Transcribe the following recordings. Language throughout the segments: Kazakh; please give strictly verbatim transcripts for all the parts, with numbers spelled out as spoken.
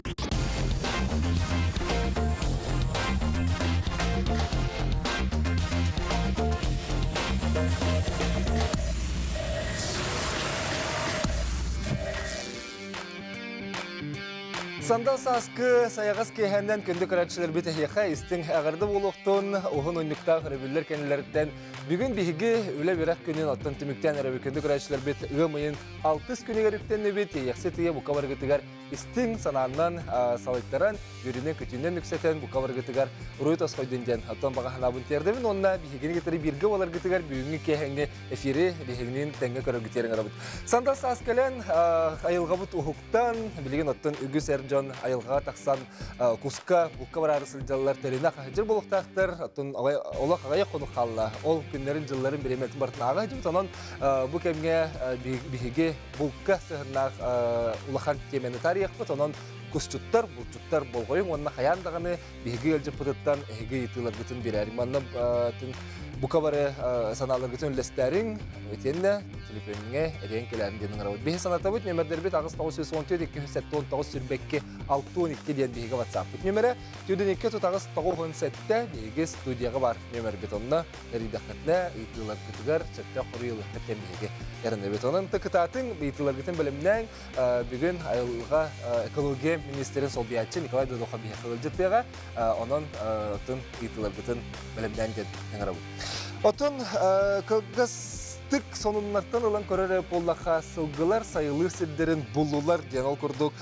Сандал саскы саяғыз кейхәнден күнді көретшілер біті еқа істің әғырды болуқтың оғын ойнықта қырыбілдер кәнелерден бүгін бейгі өлі бірақ күнін аттан түміктен әрі күнді көретшілер біт ұғымайын алтыс күнігер үктен өбет еқсі тіге бұқаварғытығар істің сананнан салайттаран үрінен күтінен нүксетен бұқаварғытығар ұруйт осқойдынден аттан баға ханабын тердімін онына бейгені кетері біргі оларғытығар бүгінгі кейхәнге эфирі бейгенін тәңгі көрігітерін арабыд. Сандал саскален айылғабыт ұхықтан білген аттан үгіс әрін айылға тақсан куска бұққа барары сылжалылар тәріне қағыжыр болуқтақтыр. Ола қағайық қону қалла. Ол күнлерін жылларын береметін бартын аға жым. Сонан бұл кәмге бігеге бұққа сығырнақ ұлақан кемені тарих бұд. Онан күшчуттар, бұлчуттар болғойын. Онына қаяндағаны бігеге әлжі пұдыттан әйге етілер бұтын берәрім. Онына бұқа бары саналар күтін үлестәрін өтенді телефоныңа әрен келәрін денің арауыд. Бейі саната бұд нөмірдер бет ағыз тоғыз жүз он төрт екі жүз сәтті он тоғыз сүрбекке алты он екі ден бейгі ватсап бұд нөмірі түйдің екі тұтағыз тоғыз он сәтті бейгі студияға бар нөмір бет онына әридақытына ұйтылар күтігер сәтті құрылы әттен бейгі әрінді бет оның тұқытатын ұйтылар күтін білімнен бүгін айылға экология министерін сол биятчы Николай Додоқа бейі қылылжытпеға оның ұйтылар күтін білімнен ден арауыд. Отын кылгыстык сонуннартан олан көрері поллаха сылгылар сайылыр сілдерін бұллулар ден ол күрдік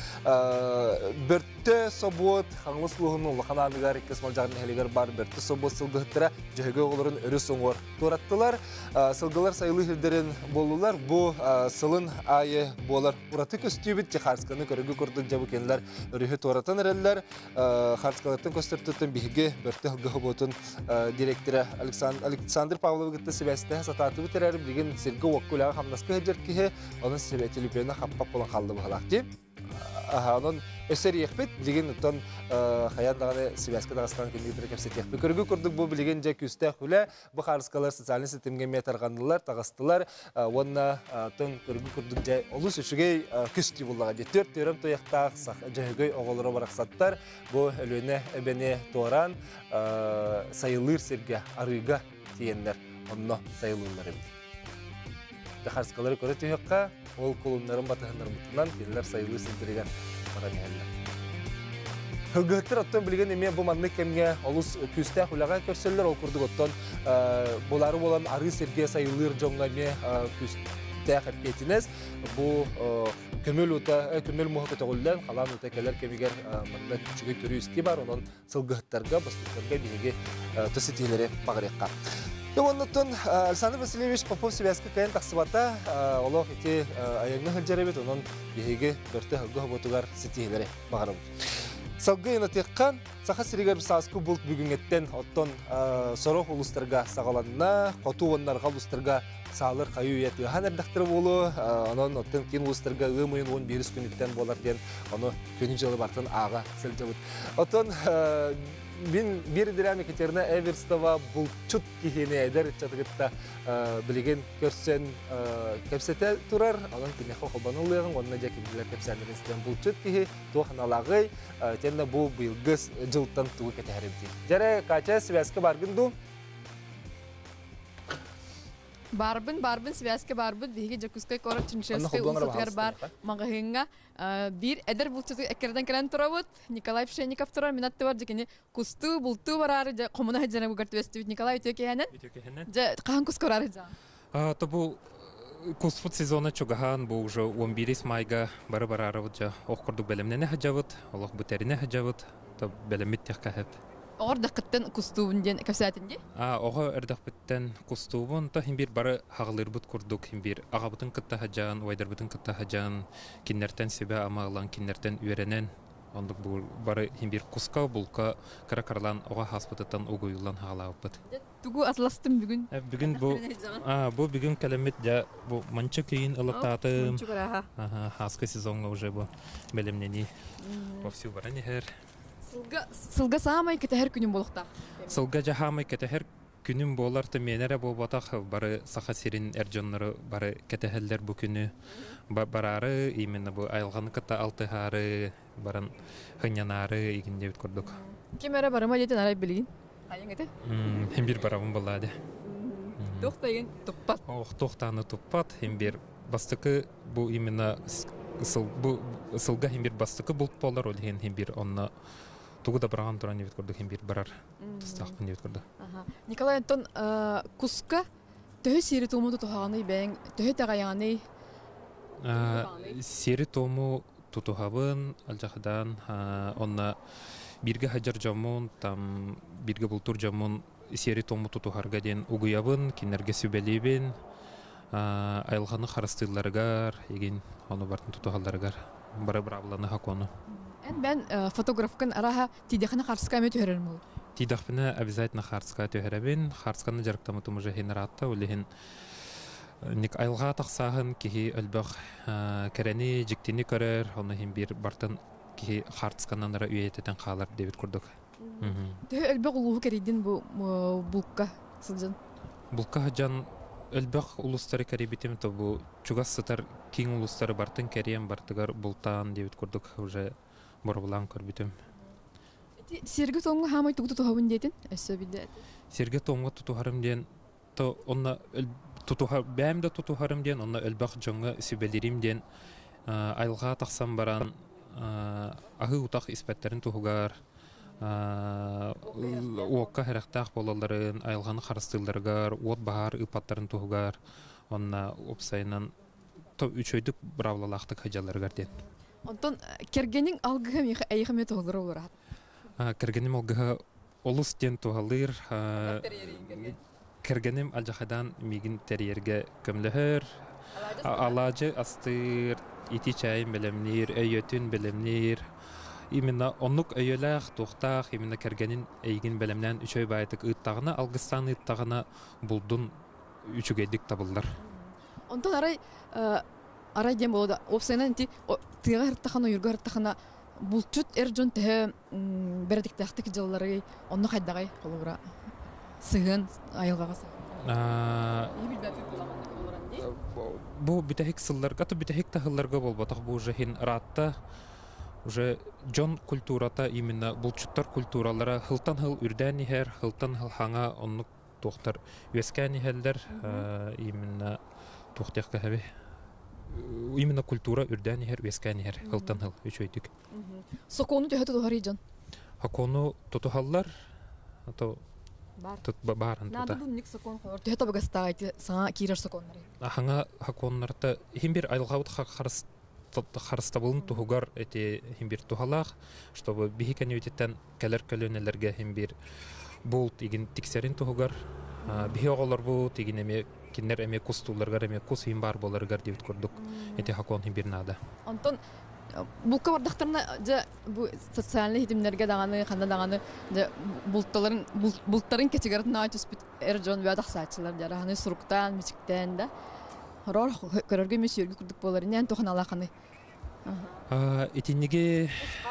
бірті собот қаңлыс лұғын ұлақан анығар еккес малжағын әлігер бар бірті собот сылгыттыра жөйге оларын өрі соңғыр тураттылар. Сылгылар сайылыр сілдерін бұллулар бұ сылын айы болар ұраты көстүйбіт же қарсканы көрігі күрдік жабы кенілер өрігі тураттан әрелер қарскалаттың көстірттің бігі бірті ғығы ботын директоры Александр Павлов гытты себәсте сататы битерәр билген Сергей Оккуляга хамнаскы җиркеһе аның себәте телефонына хаппап булган халды булалакты. Аһа, аның эсер яхбет билген уттан хаяндагы себәскә Дагыстан килгәндер кепсетек. Бикөргә күрдек бу билген җә күстә хүлә бу харыскалар социаль системгә метаргандылар, тагыстылар. Онна тон көргә күрдек җә олус үшегә күсти булган. Төрт төрем тоякта җәгәй оголары бараксаттар. Бу өлөнә эбене торан сайылыр сергә арыга тиеннер, онно сайылулар бит. Дахарскалары көрө түйөкка, ол колуннарын батыһыннарын бутунан келлер сайылы сендирген барамиһаллар. Хөгөттөр оттон билген эме бу манны кемге олус күстә хулага көрсөллөр ол курдук оттон булары болан ары серге сайылыр жоңгаме күстә хаппетинес бу көмөл ута көмөл мохот төгүллән халан ута келер кемигер мында күчүгө төрү исти бар онон сылгыттарга бастыктарга биге төсетелере багырыкка. Оннотон Александр Васильевич Попов связка кайын тақсыбата олох ити аяғны хылжарабет онон биге бөртө хылгы ботугар сетелере багырым. Салгы инатеккан саха сиригер саску булт бүгүнгеттен оттон сорох улустарга сагаланна, котуоннарга улустарга саалыр кайуу яты ханардактыр болу, онон оттон кин улустарга ымыйын он бир күнүттен болар ден, оны көнү жылы бартын ага сылжабыт. Оттон Бин бир дирами кетерне Эверстова булчут кихене эдер чатыгытта билеген көрсен кепсете турар, анан кине хохобанылыгын, онна жакилер кепсендерин систем булчут кихи тоханалагы тенде бу билгыс жылтан тугу кетерди. Жаре кача связка баргынду. Барбын, барбын, связка барбын, биге жакускай кора чиншевский улсатгар бар магазинга бир эдер булчуты экерден келен турабыт. Николай Пшенников турар, минатты бар жекене кусту, булту барары, комуна хаджана бугартвестибит Николай Үтөкехенен. Же кахан кус корары жа? А то бу куспут сезона чугахан бу уже он бир майга бары барары жа окурду белемнене хаджабыт, Аллах бутерине хаджабыт, то белемит техкахет. Орда кыттан кустубун ден капсатынди? А, ого эрдак биттен кустубун то хим бир бары агылыр бут курдук, хим бир агабытын кытта хаджан, вайдар бутын кытта хаджан, киннертен себе амагылан, киннертен үйренен, ондук бу бары хим бир куска булка каракарлан ого хаспытыттан угуйлан хагалабыт. Тугу атластым бүгүн. Бүгүн бу а, бу бүгүн калемит жа бу манча кийин ылыктатым. Ага, хаска сезонга уже бу белемнени. Вовсю барани хер. Сылга самай кетер күнүн болукта. Сылга жахамай кетер күнүм боларты менере болбатах бары саха сирин эржоннору бары кетехеллер бу күнү барары именно бу айылганы кыта алтыхары баран хынянары игинде бит көрдүк. Кемере барыма жетен арай билгин. Айың эте. Хем бир барабын булады. Тохтайын туппат. Ох, тохтаны туппат хем бир бастыкы бу именно ысыл бу ысылга хем бир бастыкы булт болар ол хем бир онна тугу да барган туран бит көрдүк хем бир барар. Тустакпын бит көрдүк. Ага. Николай Антон куска төһө сири туму тутуганы бен төһө тагаяны сири тому тутухабын алжахадан онна бирге хаджар жамун там бирге бултур жамун сири тому тутухарга ден угуябын кинерге сүбелибин айылганы харыстыйларгар еген ону бартын тутухалдаргар бары брабланы хакону. Эн бен фотографкан араха тидехана харска мет көрөрм ул. Тидахпына обязательно харска төһәрәбин харсканы жарыктамы тумыжа хенератта улехин ник айылга таксагын кихи өлбөк керени жиктини көрөр оны хим бир бартын кихи харсканан ара үйететен калар дебит курдук. Төһө өлбөк улуу керидин бу булка сылжын. Булка жан өлбөк улустары керибитим то бу чугассытар киң улустары бартын керием бартыгар бултан дебит курдук уже борбулан көрбүтүм. Серге тоңго хамай тугу тутугабын дейтин өссө билде. Серге тоңго тутухарым ден то онна тутухар бәмдә тутухарым ден онна өлбөк жоңга сүбелирим ден айылга таксам баран ахы утак испеттерин тухугар уокка характах болаларын айылганы харыстыларгар от баар ыпаттарын тухугар онна опсайнан то үчөйдүк бравлалактык хажаларгар ден. Онтон кергенин алгыга миха айыгыме тогур олар. Кергеним алгыга олус ден тухалыр кергеним алжахадан мигин терьерге көмлөһөр алажы астыр ити чайын белемнир өйөтүн белемнир именно оннук өйөлах тухтах именно кергенин эйгин белемнен үчөй байтык ыттагына алгыстан ыттагына булдун үчүгедик табылдар. Онтон арай арай дем болду опсайнан ти тыга хырттахана юрга хырттахана булчут эржон тэ бердиктахтык жыллары онну хайдагай колура сыгын айылгагасы. Бу битехик сылларга то битехик тахылларга болбатак бу уже хин ратта уже жон культурата именно булчуттар культуралары хылтан хыл үрдәни хер хылтан хыл хаңа оннук тохтар үескәни хелдер именно тохтякка хәбе именно культура үрдәни хер үескәни хер хылтан хыл үчөйдүк. Сокону төһө тухары жон. Хакону тотухаллар то Бар. Тут бааран тута. Надо ник сокон хор. Төһө табагастайты саңа кирер соконнары. Хаңа хаконнарта химбир айылгавыт харыс харыстабылын тухугар эти химбир тухалах, чтобы бихиканевитеттен келер көлөнелерге химбир болт игин тиксерин тухугар, бихиоголор болт игин эме кинер эме кустуларга эме кус хим бар боларгар дебит көрдүк. Эти хакон химбир нада. Антон булка бардактарына же бу социальный хидимлерге даганы кандай даганы же булттарын булттарын кечигердин айтып бит эржон бадак саатчылар жараны суруктан мичиктен да рор көрөргө месүргө курдук болор нен тохан алаканы. А этинниге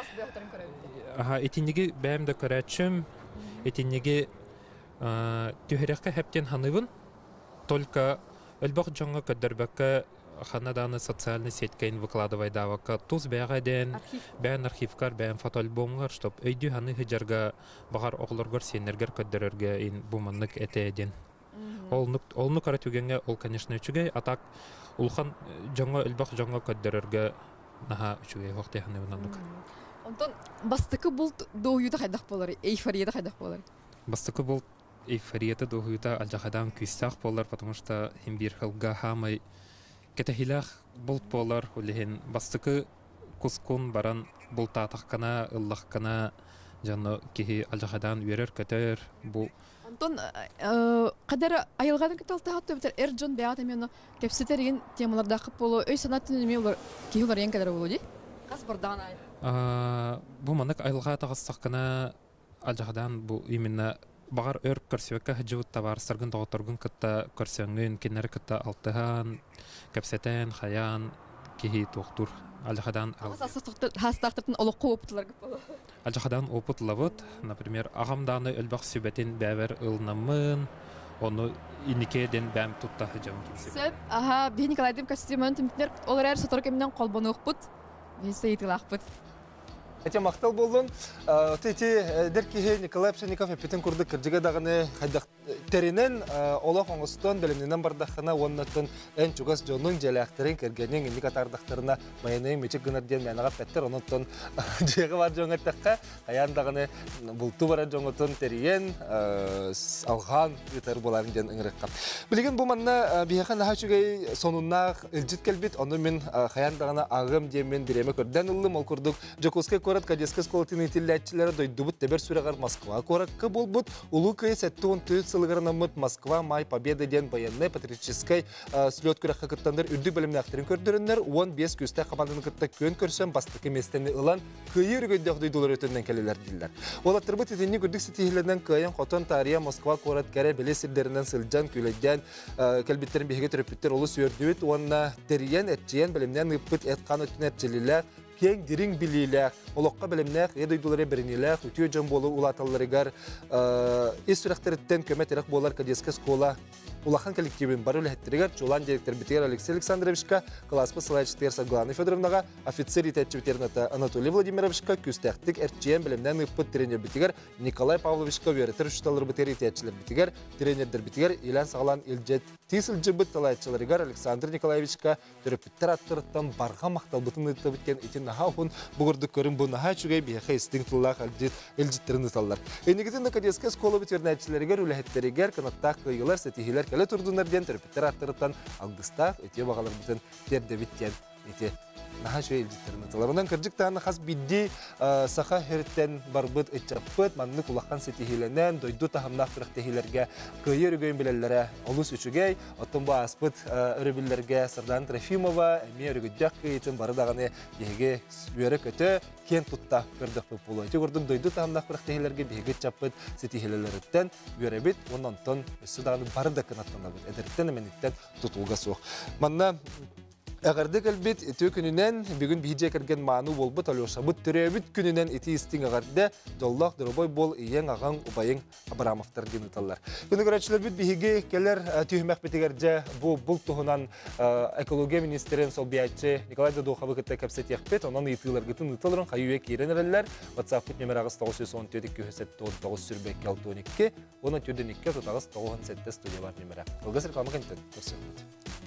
Аха этинниге бәмдә көрәчем этинниге төһәрәккә хәптен ханыбын только элбак жаңга кадербәккә ханаданы социальный сетькейн выкладывай давака туз бәгәдән бән архивкар бән фотоальбомгар чтоб өйдү ханы хыҗарга багар оглоргор сенергер кадерергә ин бу маннык этеден. Ол ол ну каратүгәнгә ол конечно үчүгәй атак улхан жаңга элбак жаңга кадерергә наха үчүгәй вакыт ханы бунаннык. Онтон бастыкы булт доюда хайдак болар, эйфорияда хайдак болар. Бастыкы булт эйфорияда доюда алҗахадан күстак болар, потому что химбир хылга хамай кетехилах булт болар, улехин бастыкы кускун баран булта таккана, ыллаккана жанны кихи алҗахадан үрер көтөр бу. Антон кадәр айылгадан киталтыга төбтер эржон бәгат мен кепсетерген темаларда кып болу, өй санатын мелор кихилар ен кадәр болу ди. Кас бардан ай. А бу манак айылга тагыстаккана алҗахадан бу именно багар өр көрсөккә хҗут табар саргын доготоргын кытта көрсөңнен кинер кытта алтыган кепсетен хаян кихи тохтур алжахадан Хастартын олоққу опытлар гып. алжахадан опыт лавыт, например, агамданы өлбақ сүбәтин бәвер ылнамын, оны иникеден бәм тутта хажам кимсек. Сөп, аха, би Николайдың костюмын түмтнер олар әр соторок емнен қолбаны оқпыт. Бесі етілақпыт. Эти мақтал болдың. Тети деркихе Николай Пшенников эпитен курды кыржыга дагыны хайдак теринен олох оңостон белемнен бардахына оннатын эн чугас жонун желактерин кергенен инди катардактарына майны мечек гынарден манага петтер онотон жеге бар жоңеттакка аяндагыны булту бара жоңотон териен алган ютер боларын ден ыңрыкка. Билген бу манна бияхан хачугай сонунна илжит келбит, оны мен хаяндагына агым демен биреме көрдөн ылым ол курдук Жокуске корот кадескас колтины тиллячилары дойдубут тебер сүрегар Москва коракка болбут улукай сеттон төт сылыгарнамыт Москва май победы ден военный патриотической слет күрәккә кыттандар үрдүк белемне актерин көрдөрөннөр он беш күстә команданы кытта көн көрсәм бастыкы местени ылан кыйыр гөйдәк дойдулар өтөннән келеләр дилләр. Ол атырбыт иденни күрдүк ситиһләрдән кыян котон тария Москва корот кәре белесилдәреннән сылҗан күләдән кәлбиттәрен биһиге төрөпүттер олы сүрдүбит онна териян этчиен белемнән ыппыт эткан өтүнәтчелеләр кең дирин билиләр, олоққа білімнәк, едойдулары бірінеләк, үтіе жан болу улаталарыгар, ес сүрәқтеріттен көмет ерек болар кадеске скола улахан коллективин бар үләхеттерігер, чулан директор бітер Алексей Александровичка, класспы сылайчытыр Сагланы Федоровнаға, офицер етәтчі бітерната Анатолий Владимировичка, күстәқтік әртчиен білімнен ұппыт тренер бітігер Николай Павловичка веретір үшталыр бітер етәтчілер бітігер, тренердер бітігер Илан Сағалан Илжет Тисіл жібіт талайчыларыгар Александр Николаевичка түріпіттер аттырыттан барға мақтал бұтын ұтты біткен етін наһаун бугурды көрүн бу наһа чугай бияха истинктуллах алжит элжиттерин таллар. Энигиден кадеска скола битернәчләргә үләһеттерегәр канаттак кыйлар сетихиләр кәле турдуннар ден терпеттер аттырыттан алгыстак эте багалар битен терде биткән эте наһа чугай элжиттерин таллардан кырҗык таны хас бидди саха херттен барбыт этчаппыт манны кулаккан сетихиләннән дойду тахамнак тирәктәһиләргә кыйыр гөйн беләләре олус үчүгәй оттон бу аспыт өрөбилләргә Сардан Трофимова эмиергәҗәк кыйтын бары даганы биһиге үере көтө кен тутта көрдөх булу. Тегөрдүн дойду тахамнак тирәктәһиләргә биһиге чаппыт сетихиләләрдән үрәбит оннан сүданы бары да канаттанабыт. Эдерттен менеттен тутуга сук. Манна Әгәрді кәлбет еті күнінен бүгін бейдже кәрген маңы болбыт алешабыт түрәбіт күнінен еті істің әгәрді жоллақ дұрыбой бол иен ағаң ұбайың Абрамовтар дені талар. Күні көрәтшілер бүт бейге келер түйімәк бетігерде бұл бұл тұғынан экология министерін сол бейатчы Николай Дадоқабы күтті кәпсет еқпет, онан етілер күтін ұтылырын қайуе кейрен әрелер. WhatsApp күт немер ағыз тоғыз жүз он төрт екі жүз тоғыз сүрбек алты он екі, оны түрден екі тұтағыз тоғыз сәтті студия бар немері. Олғыз рекламы кәнттен көрсетті.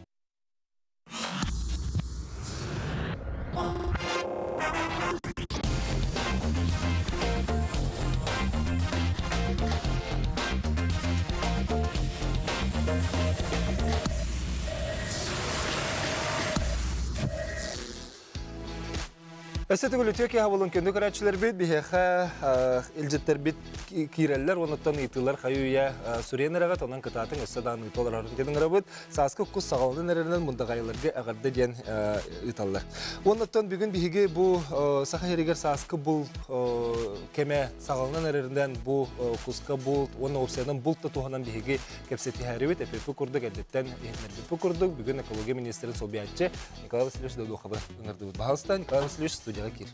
Әсеті күлі төке хавылын көнді көрәтшілер бет, бейхе үлжеттер бет кейрелер, оныттан ұйтылар қайуя сүрен әрағат, онан кытатын өссадан ұйтылар арын кедің әрабыт, сасқы құс сағалының әрерінен мұнда ғайларға әғарды ден ұйталар. Оныттан бүгін бейге бұл сақа ерегер сасқы бұл кеме сағалының әрерінден бұл құсқа бұл, оны опсиядан бұл тұтуғанан бейге кепсеті әребет, әпепі күрдік, әдеттен еңербепі күрдік. Бүгін экология министерін сол бейатчы Николай Васильевич Дадоқабы ұңырды бұд. Бағалыстан Николай Васильевич студияға кер.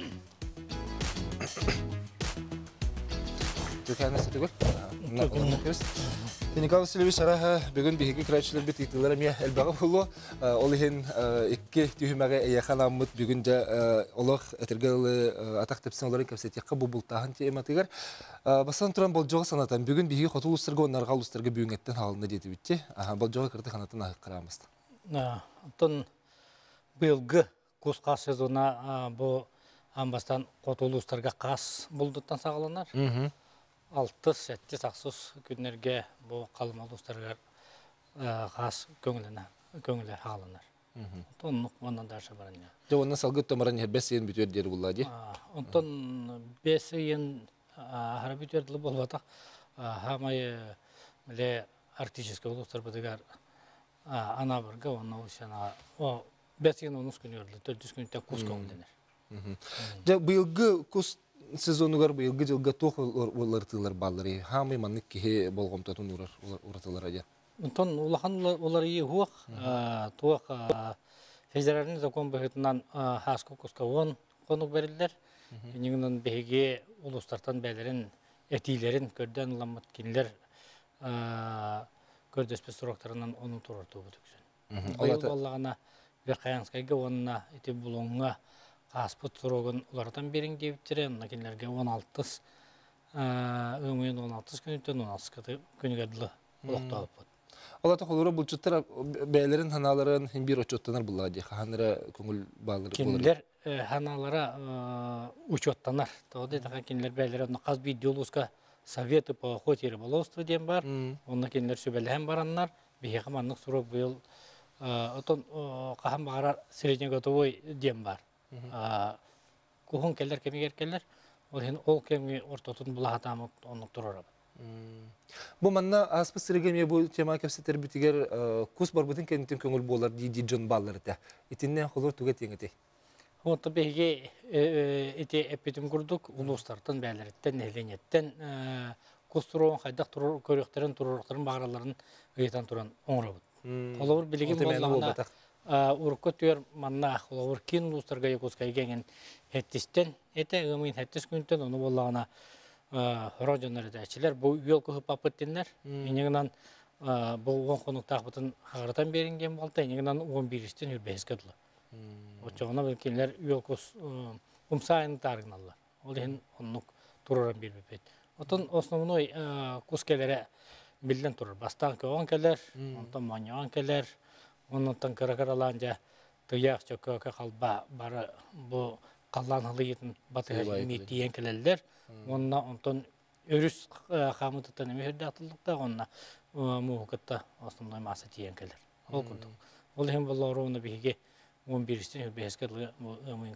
Николай Васильевич араға бүгін бейгі күрәтшілер бет итілер әме әлбағы болу. Ол ең екі түйімәге әйеқан амыт бүгін жа олық әтіргелі атақ тепсін оларын кәпсетеққа бұл бұлтағын тематығар. Басан тұран бұл жоғы санатан бүгін бейгі қотыл ұстырға, онарға ұстырға бүгін әттен халында деті бітті. Бұл жоғы кірді қанатын ағық қарамызды. Антон бұйылғы Кусқа сезона бұл амбастан қотулы ұстарға қас бұлдыттан сағаланар. Алты сәтті сақсыз күнерге бұл қалымалы ұстарға қас көңілі ғаланар. Онық онан даршы баран. Онын салғы төмірін бәс ең бүтер болады? Онтан бәс ең ағара бүтерділі болбатақ. Хамай артическі ұлықтар бұдығар ана біргі, оны ұшана бәс ең оныз күн өрілі, төрт жүз күнттен құс көңілденер. Бұйылғы құс сезонугар быйылгы жылга тох олартылар баллары хамы маннык кихе болгомтотун уратылар аja. Онтон улахан олар ие хуак туак федеральный закон быһытынан хаска куска он конук берилдер. Нигинен беге улустартан бәлерин этилерин көрдөн ламмат кинлер көрдөспе сороктарынан onun турарту бүтүксүн. Быйыл баллагана Верхаянскайга онна эти булонга аспыт сорогун улардан берин дептире, ана кинлерге он алты өмүн он алты күнүтөн он алты күнүгө улукталып. Олата холора булчуттар бәйләрен ханаларын бир очоттанар булла ди. Ханара көңүл баллары булар. Кинлер ханалара учоттанар. Тоды да кинлер бәйләрен каз видеолуска советы по охоте и рыболовству дем бар. Онна кинлер сөбеләһәм бараннар. Бихе маннык сурок быел отон каһам багара среднеготовой дем бар. Куһун келлер кемигер келлер. Ол хен ол кеми ортотун булахатамык онук турар. Бу манна аспыс сирегеме бу тема кепсетер битигер кус барбытын кенитин көңүл болар ди жон баллары да. Итинне холор туга теңете. Вот беге эти эпитим курдук улустартан бәләреттен эленеттен кустурон хайдак турur көрөктерин турурактарын багараларын ыйтан туран оңрабыт. Холор билигин боллагына урукка төр манна холор кин улустарга якускай генген хеттистен эте ымын хеттис күнтен ону боллагына Родионер дәчеләр бу юл күп апыттыннар. Инегеннән бу он конук тагытын хагардан беринген булды. Инегеннән он бирстен үрбәскә диләр. Очогына белкенләр юл кус умсайын таргыналар. Ол ен оннук турыран бирбепет. Отон основной кускеләре билдән турыр. Бастан көгөн келәр, онтан маньян келәр, оннан каракараланҗа тыяк чөккә калба бары бу каллан хылыйтын батыр митиен келәләр. Онна онтон өрүс хамытыттан эме хөрдө атылдыкта онна муукатта основной масса тиен келер. Ол курдук. Ол хем болоруна биге он бирстен беске ымын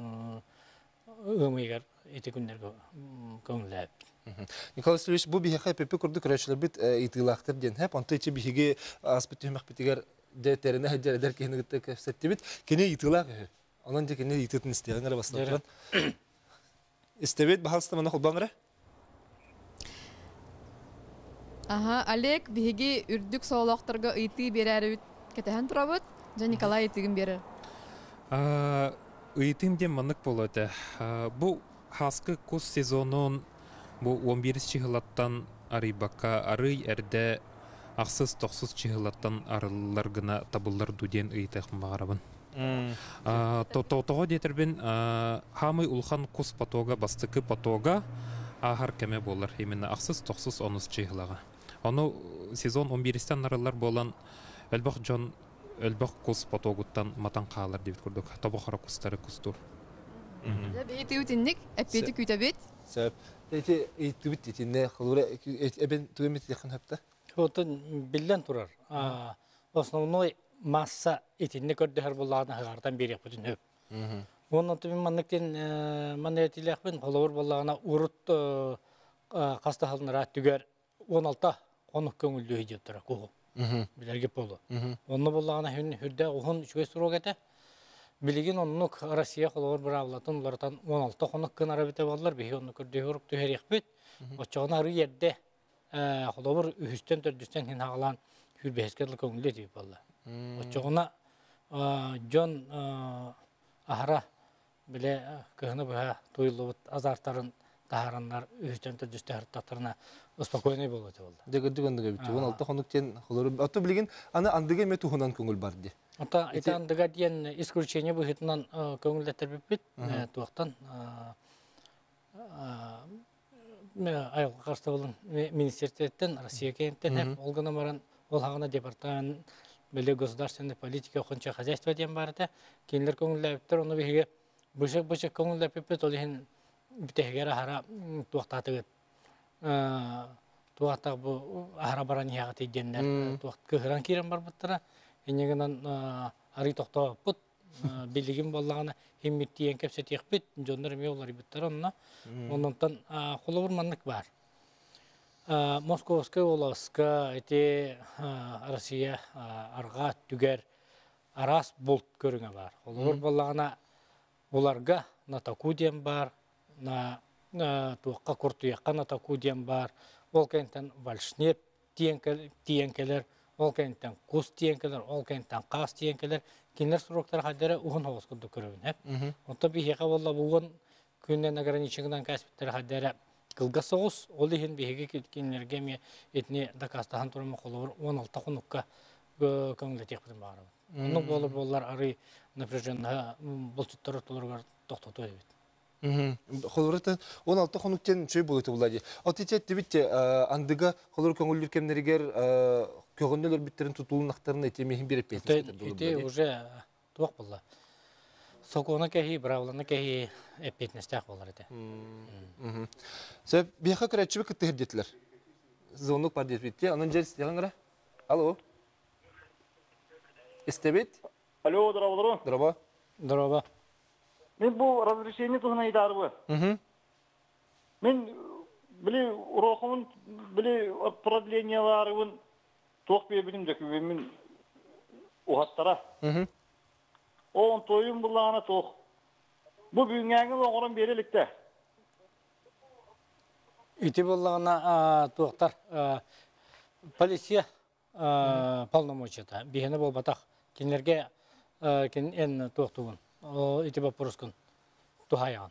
ымыгар эти күннәргә көңләп. Николай Сергеевич, бу биге хәпепе курдук көрәчләр бит итылактыр дигән. Һәп онта ичи биге аспыт төмәк битигәр дәтеренә хәҗәр кенегетте кәфсәтте бит. Кене итылак. Анан дигәне итетен истәгәннәр бастырган. Истебет бахалсты мана холбаңра? Ага, Олег биге үрдүк соолоктарга ыйты берәр кетәһен турабыт. Жа Николай итигин берер. А ыйтым дем манык болот. Бу хаскы кус сезонун бу он биринчи чыгылаттан арыбакка арый эрде аксыз токсуз чыгылаттан арыллар гына табыллар дуден ыйтах магарабын. То-то детербин хамы улхан кус потога бастыкы потога ахар кеме болар именно аксыз токсуз онус чыгылага. Ону сезон он бирстен арыллар болан элбак жон элбак кус потогуттан матан калар деп көрдүк. Табахара кустары кустур. Я бейти утинник, эппети күтәбет. Сәп. Эти итүбит итинне хылура эбен түгемет якын хапта. Отон билдән турар. Основной масса итинне көрдөхөр буллагына хагардан берек бүтүн хөп. Оннан түбүн манныктен манетилехбин холор буллагына урут каста халнара түгөр он алты конук көңүлдүү дип тура куу. Билерге болу. Онны буллагына хүрдө он үч сурогете. Билигин оннук Россия холор бравлатын улардан он алты конук кынара бите болдулар. Беги онну көрдөхөр төһөрекбит. Очогына ары ерде холор үстен төрдүстен хин хагалан хүрбескел көңүлдүү дип болду. Очогына Джон ахара биле кыгыны баа туйлубут азартарын тахараннар үстен төдүстөр татарына успокойный болот болду. Дегеди гөндөгө бит он алты конуктен холор. Аты билигин аны андыга метухунан көңүл бар ди. Ата ите андыга диен исключение быһытынан көңүлдәтер бит туактан айыл карстабылын министрликтен Россия кенттен ол гына баран ол хагына департамент биле государственной политика хонча хозяйство дем барда кинлер көңүлләптер оны биге бышык-бышык көңүлләп толин битегер хара туактатыгы туакта бу хара баран ягат иденнер туакт кыран кирен бар буттара энегенен ари токтоп билигин боллагына химмиттиен кепсетек бит жондар меолар биттер онна оннан холовур маннык бар. Московская областка эти Россия арга түгер арас болт көрүңө бар. Олор боллагына уларга натаку дем бар, на туакка куртуякка натаку дем бар. Ол кенттен вальшнеп тиенкелер, ол кенттен кус тиенкелер, ол кенттен кас тиенкелер, кинер суроктар хаддера ухун хогос курдук көрөбүн хеп. Онто бихека болла бугун күннен ограничениядан каспиттер хаддера кылга согус, ол ихин бихеге кинерге ме этни дакастахан турма колор он алты хунукка көңүлдө текпин баары. Онун болуп боллар ары напряженно болчуттар толоргар токтоту эбит. Мм. Холорта он алты хонуктен чөй болуты булади. Отитет дебитте андыга холор көңүллүр кемнеригер көгөннөлөр биттерин тутулунактарын этемехин берип бетти. Эти уже туак болла. Сокона кеһи бравлана кеһи эпетнестак болар эте. Мм. Себеп бияка кырачыбы кыттырдетлер. Звонок бар деп битти. Анын жерс дегенгара. Алло. Истебит? Алло, здорово, Здорово. Здорово. Мен бұл разрешение тұғына идарбы. Мен біле урокымын, біле продленияларыбын тоқ бе білім дөкібе мен ұғаттара. Оғын тойым бұлағына тоқ. Бұл бүгінгәңіл оғырын берелікті. Ити болағына тоқтар полиция полномочията. Бігені бол батақ. Кенлерге ен тоқтуғын. Ити бапырыскын тухаян.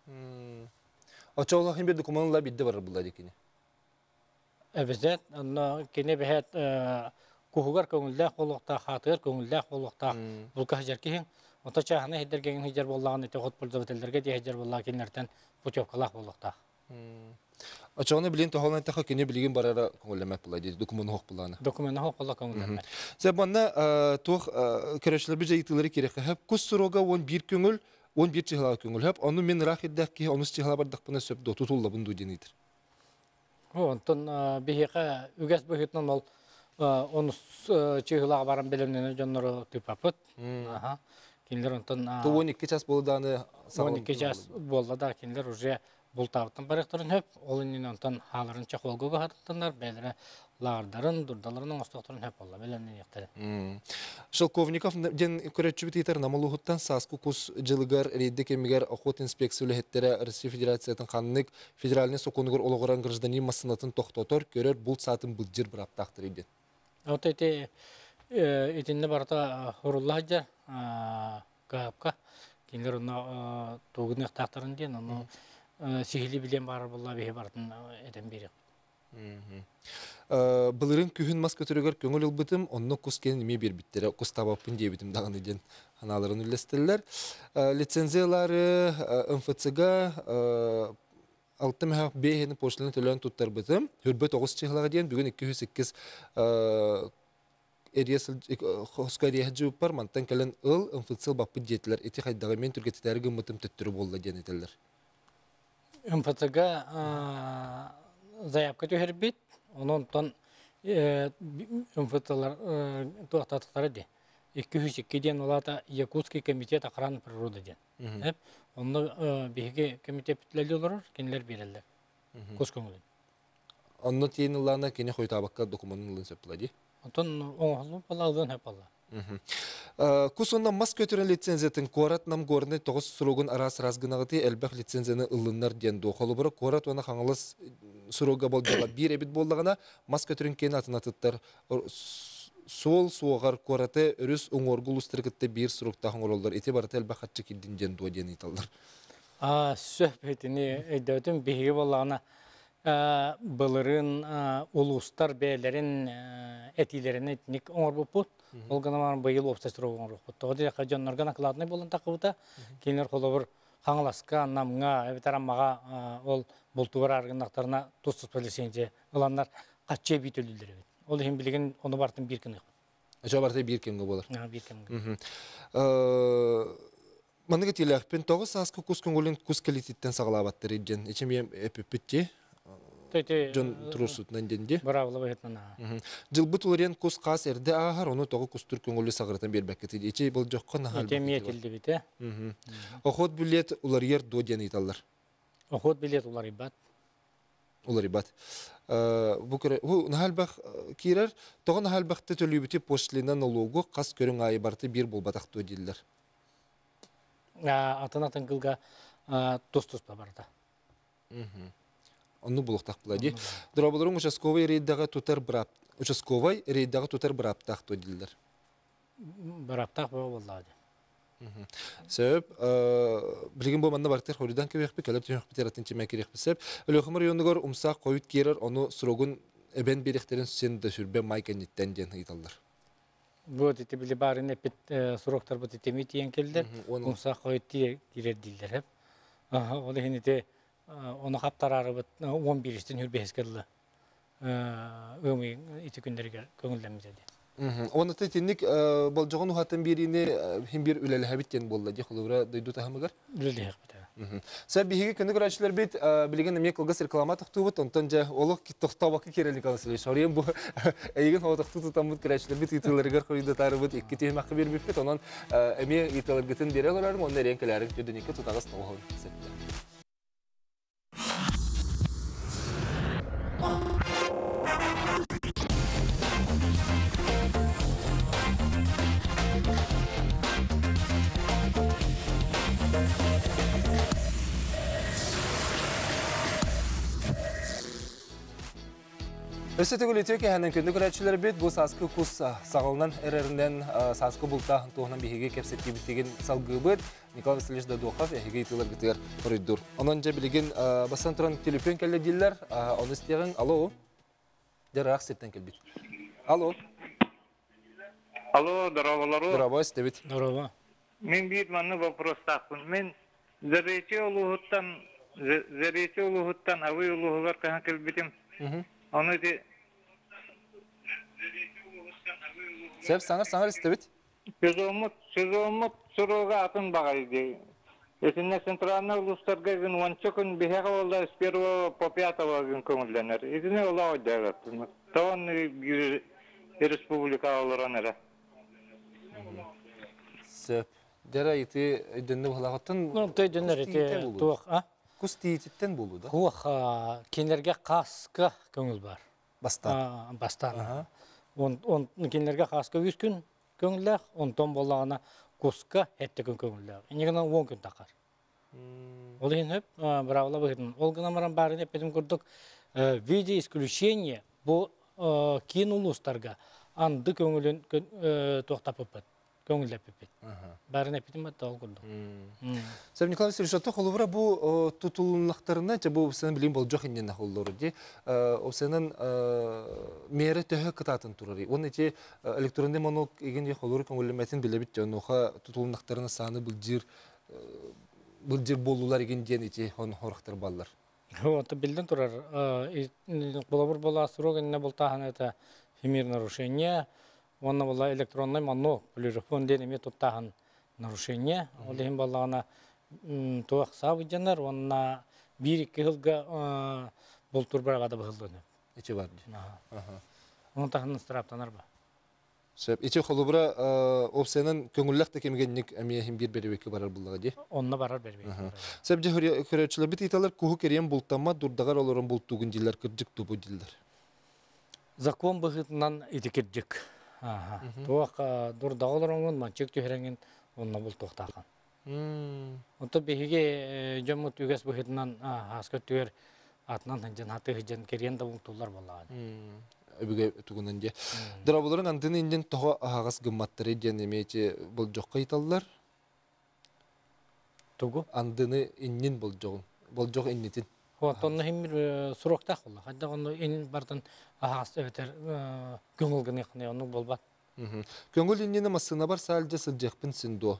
Очола химбер документла бидде бар булла дикини. Эбезет, аны кене бехет кухугар көңүлдә холокта, хатыр көңүлдә холокта булка хәҗәркеһин. Ота чахны хәдергән хәҗәр буллаган ите хот пользовательләргә дә хәҗәр булла кинләрдән путевкалах булыкта. Очоны билен тохолна таха кене билген барара көңүлләмәк булла ди, документ хок булланы. Документ хок булла көңүлләмәк. Забанна тох көрәшләр бер җәйтүләре кирәк. Һәп күз сурога он бир көңүл, он бир җиһала көңүл. Һәп аны мен рахиддәк ки, аны җиһала бардык буны сөп до тутулла бунду динидер. Онтон бихека үгәс бөхетнән ол оны җиһала барам белемнән җоннары типапыт. Аха. Кинләр онтон он ике час булды аны он ике час булды да кинләр уже бултавтан барыктырын хөп, ол иннен онтон халарын чаколгога хаттандар, бәлере лардарын, дурдаларын остоктырын хөп болла, белемнән яктары. Шелковников ден көрәтчүбит итер намалухуттан саску кус җылыгар рейдде кемигер охот инспекциялы хеттере Россия Федерациятын ханнык федеральный соконгор ологоран гражданин массанатын тохтотор көрөр бул сатын булҗыр бираптактыр иде. Вот эти этинне барта хоруллаҗа капка кинлер на тугны тактарын ден, аны сихили билен бар булла бе бартын этен берек. Былырын күһүн мас көтөрөгөр көңүл ылбытым, онно кускен неме бер биттере, кустабаппын дебитим даганы ден ханаларын үлестеллер. Лицензиялары эм эф цга алты мең беш пошланы төлөн туттар бытым. Хүрбө тогуз чыгылага ден бүгүн эки жүз сексиз Эресел хоскария жуп бар, мантан кален ыл эм эф цга баппы детилер. Эти хайдагы мен түргеттерге мытым төттүрү болду ден этелер. эм эф цга заявка төһөрбит, онон эм эф цлар туактаттары ди. эки жүз эки ден олата Якутский комитет охраны природы ден. Хеп, онны биге комитет битлелер, кинлер берелер. Кос көңүл. Онно тиенлана кине хойтабакка документын сөплади. Онтон оңолуп балалдан хеп алла. Кусонна мас көтөрөн лицензиятын Корат нам горны тогуз срогун арас разгынагыты элбэх лицензияны ылыннар ден дохолу бара Корат оны хаңылыс срога болгала бир эбит боллагана мас көтөрөн кен атынатыттар сол суогар Кораты өрүс оңоргулустыргытты бир срокта хаңыролдар эти барты элбэх хатчы кидин ден до ден италдар. А сөһбетини эдөтүн биги боллагана былырын улустар бээлерин этилерин этник оңорбупут. Олганаман быйыл обстастроо оңорбупут. Тоди кажоннорга накладный болон такыбыта. Кинер холобур хаңласка намга эбитарамага ол болтугар аргынактарына тустус полисенже ыланнар качче битөлүлөр. Ол хим билген оны бартын бир күн. Ача барты бир күнгө болор. А бир күнгө. Э Манга тилах пен тогуз саску кус көңүлүн кус калитеттен сагалабаттыр эден. Эчем эпипитти. Жон турусутнан денди. Бравлы бетнана. Жылбыт уларен кус кас эрде агар, оны тогу кустур көңүлү сагыртан бербекти. Эче бул жокко нахал. Эте метилди бите. Охот билет улар ер до ден италлар. Охот билет улар ибат. Улар ибат. Э бу көре, бу нахалбах кирер, тогу нахалбахты төлүбүтү пошлина налогу кас көрүң айы барты бир болбатактуу дилдер. А атанатын кылга тустус барда. Мм. Онну булуктак булади. Дроболорун участковый рейддага тутар брап. Участковый рейддага тутар браптак то дилдер. бараптақ болады. Сөп, билген болманда бартыр хоридан кебекпи, келеп түймек битератын чеме керек бисеп. Өлөкмөр йондогор умсак коют керер, оны сурогун эбен беректерин сен да сүрбе майкенниттен ден ыйталдар. Bu titi bile bari ne pet soroktar bu titi mi tiyen keldiler. Umsa koyut diye girer diller hep. Aha o da hani de onu kaptar arabı on bir işten hürbes geldi. Ömü iti günleri köngüllenmez dedi. Onu da tinnik boljoğun uhatın birini hem bir üleli habitten boldu diye xulura duydu tahamıgar. Üleli habit. Sen bihigi kendi görüşler bit bilgen emek olgas reklama taktubut ondan oluk ki toxtabakı kerelik alsın. Şoriyem bu eğin hava taktu tutamut görüşler bit itilerger koydu tarabut iki tih makı bir bit onun emi itiler gittin direler onlar renklerin jödüniki tutağız tohon. Ösete gületiyor ki hemen kendi görüşleri bit bu saskı kus sağlanan ererinden saskı bulta tohunun bihige kepsetki bittiğin salgı bit Nikolay Vasilyevich Dadokhov ehige itiler gitiler koridor. Onunca bilgin basan turan telefon kelle diller onu isteyen alo derrak setten kelbit. Alo. Alo, здорово. Здорово, istebit. Doğru. Мен bir manı вопрос takın. Men zerreti oluhuttan zerreti oluhuttan avı oluhular kahan kelbitim. Onu de Sep sanar sanar istebit. sözümüt sözümüt soruga atın bagaydı. Esinde sentralna uluslarga gün wançokun bihaga olda spero popiatova gün köngüllenir. Esinde ola odagat. Ton respublika olaranera. Sep. Dera iti denne halaqatan. No te dönerete tuğ ha. Kustiyitten bulu da. Tuğ kinlerge kaska köngül var. Basta. Bastan. On on kinlerge kaska yüz gün köngüller, on ton bolağına kuska hette gün köngüller. Inigen on gün takar. Ол hep бравла быгын. Ол гына маран барын эпедим курдук. В виде исключения бу кинулустарга анды көңүлүн токтап өпөт. Көңүлдеп өпөт. Барын эпедим атта ол курдук. Сәп Николай Васильевич, ата холубра бу тутулунлактарына, же бу сенин билим бол жок иннен холлору ди. О сенин мере төһө кытатын турары. Оны же электронды монок эгенде холлору көңүлөмөтүн билебит жонуха тутулунлактарына саны былжыр былжыр болулар еген ден ичи он хорактар баллар. Вот билден турар. Болобур бола срогенне болтахан это фемир нарушение. Онна бола электронный монок, телефон денеме туттахан нарушение. Олем балана тоқ сабыжанар, онна бир-iki жылга болтур барада былдыны. Ичи бар ди. Аха. Оны тахын страптанар ба. Сәп ичи холубра опсенин көңүлләк текемгенник эмиехин бир беребекке барар буллага ди. Онна барар бербек. Сәп же көрөчүлөр бит италар куху керем бултама дурдагар олорун бултугун дилер кыржык тубу дилер. Закон быгытынан итикиржик. Ага. Тоқ дурдагаларыңын манчек төһрәңен онна бул тоқтаган. Онто беге жомут үгәс быгытынан хаска төөр атынан ханжан хаты хыжан керен да бултулар боллаган. Öbüge tuğundan diye. Darabuların antını inden toğa ağız gımmattırı diye nemeci bol jokka itallar. Tuğu? Andını innen bol joğun. Bol joğ innetin. Onu hem bir surokta kolla. Hatta onu inin bardan ağız öter göngül gını onu bol bat. Göngül innene masına bar sadece sıcakpın sindu.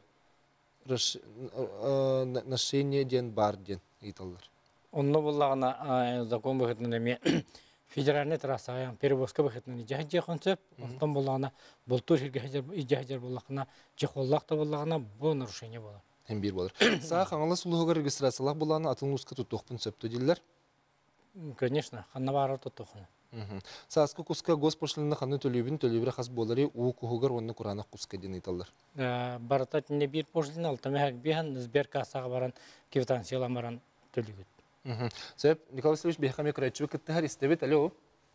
Nashение diyen bar diyen itallar. Onu bollağına zakon bıhıtını demi Федеральный трасса, перевозка выходный жахи концепт, онтан боллагана болтур хиргехер ижахер боллакна жахоллакта боллагана бу нарушение болот. Hem bir болар. Саа хаңала сулуга регистрациялак болланы атылнуска тутукпун сөптү дилер. Конечно, ханна бара тутукун. Сааска куска госпошлина ханны төлөбүн төлөбүрө хас болары у кухугар онны курана куска ден айталар. Баратат не бир пошлина алтамак бихан сберкассага баран квитанциялар баран төлөгөт. Сәп, Николай Васильевич, бейхаме көрәтші көттіғар істебет, алло?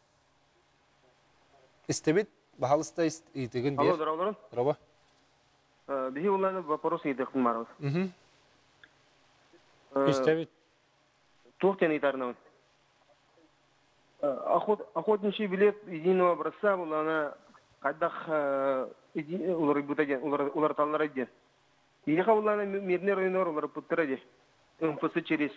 Істебет, бағалыста етеген бер. Алло, здраволарым. Здраво. Бихи уланы вопрос едіқтің марыз. Истебет. Тухтен итарнауын. Охотничий билет единого образца уланы қайдақ улар бутаген, улар улар таллар иден. Иеха улана мирне районор улар путтыраде. МФС через.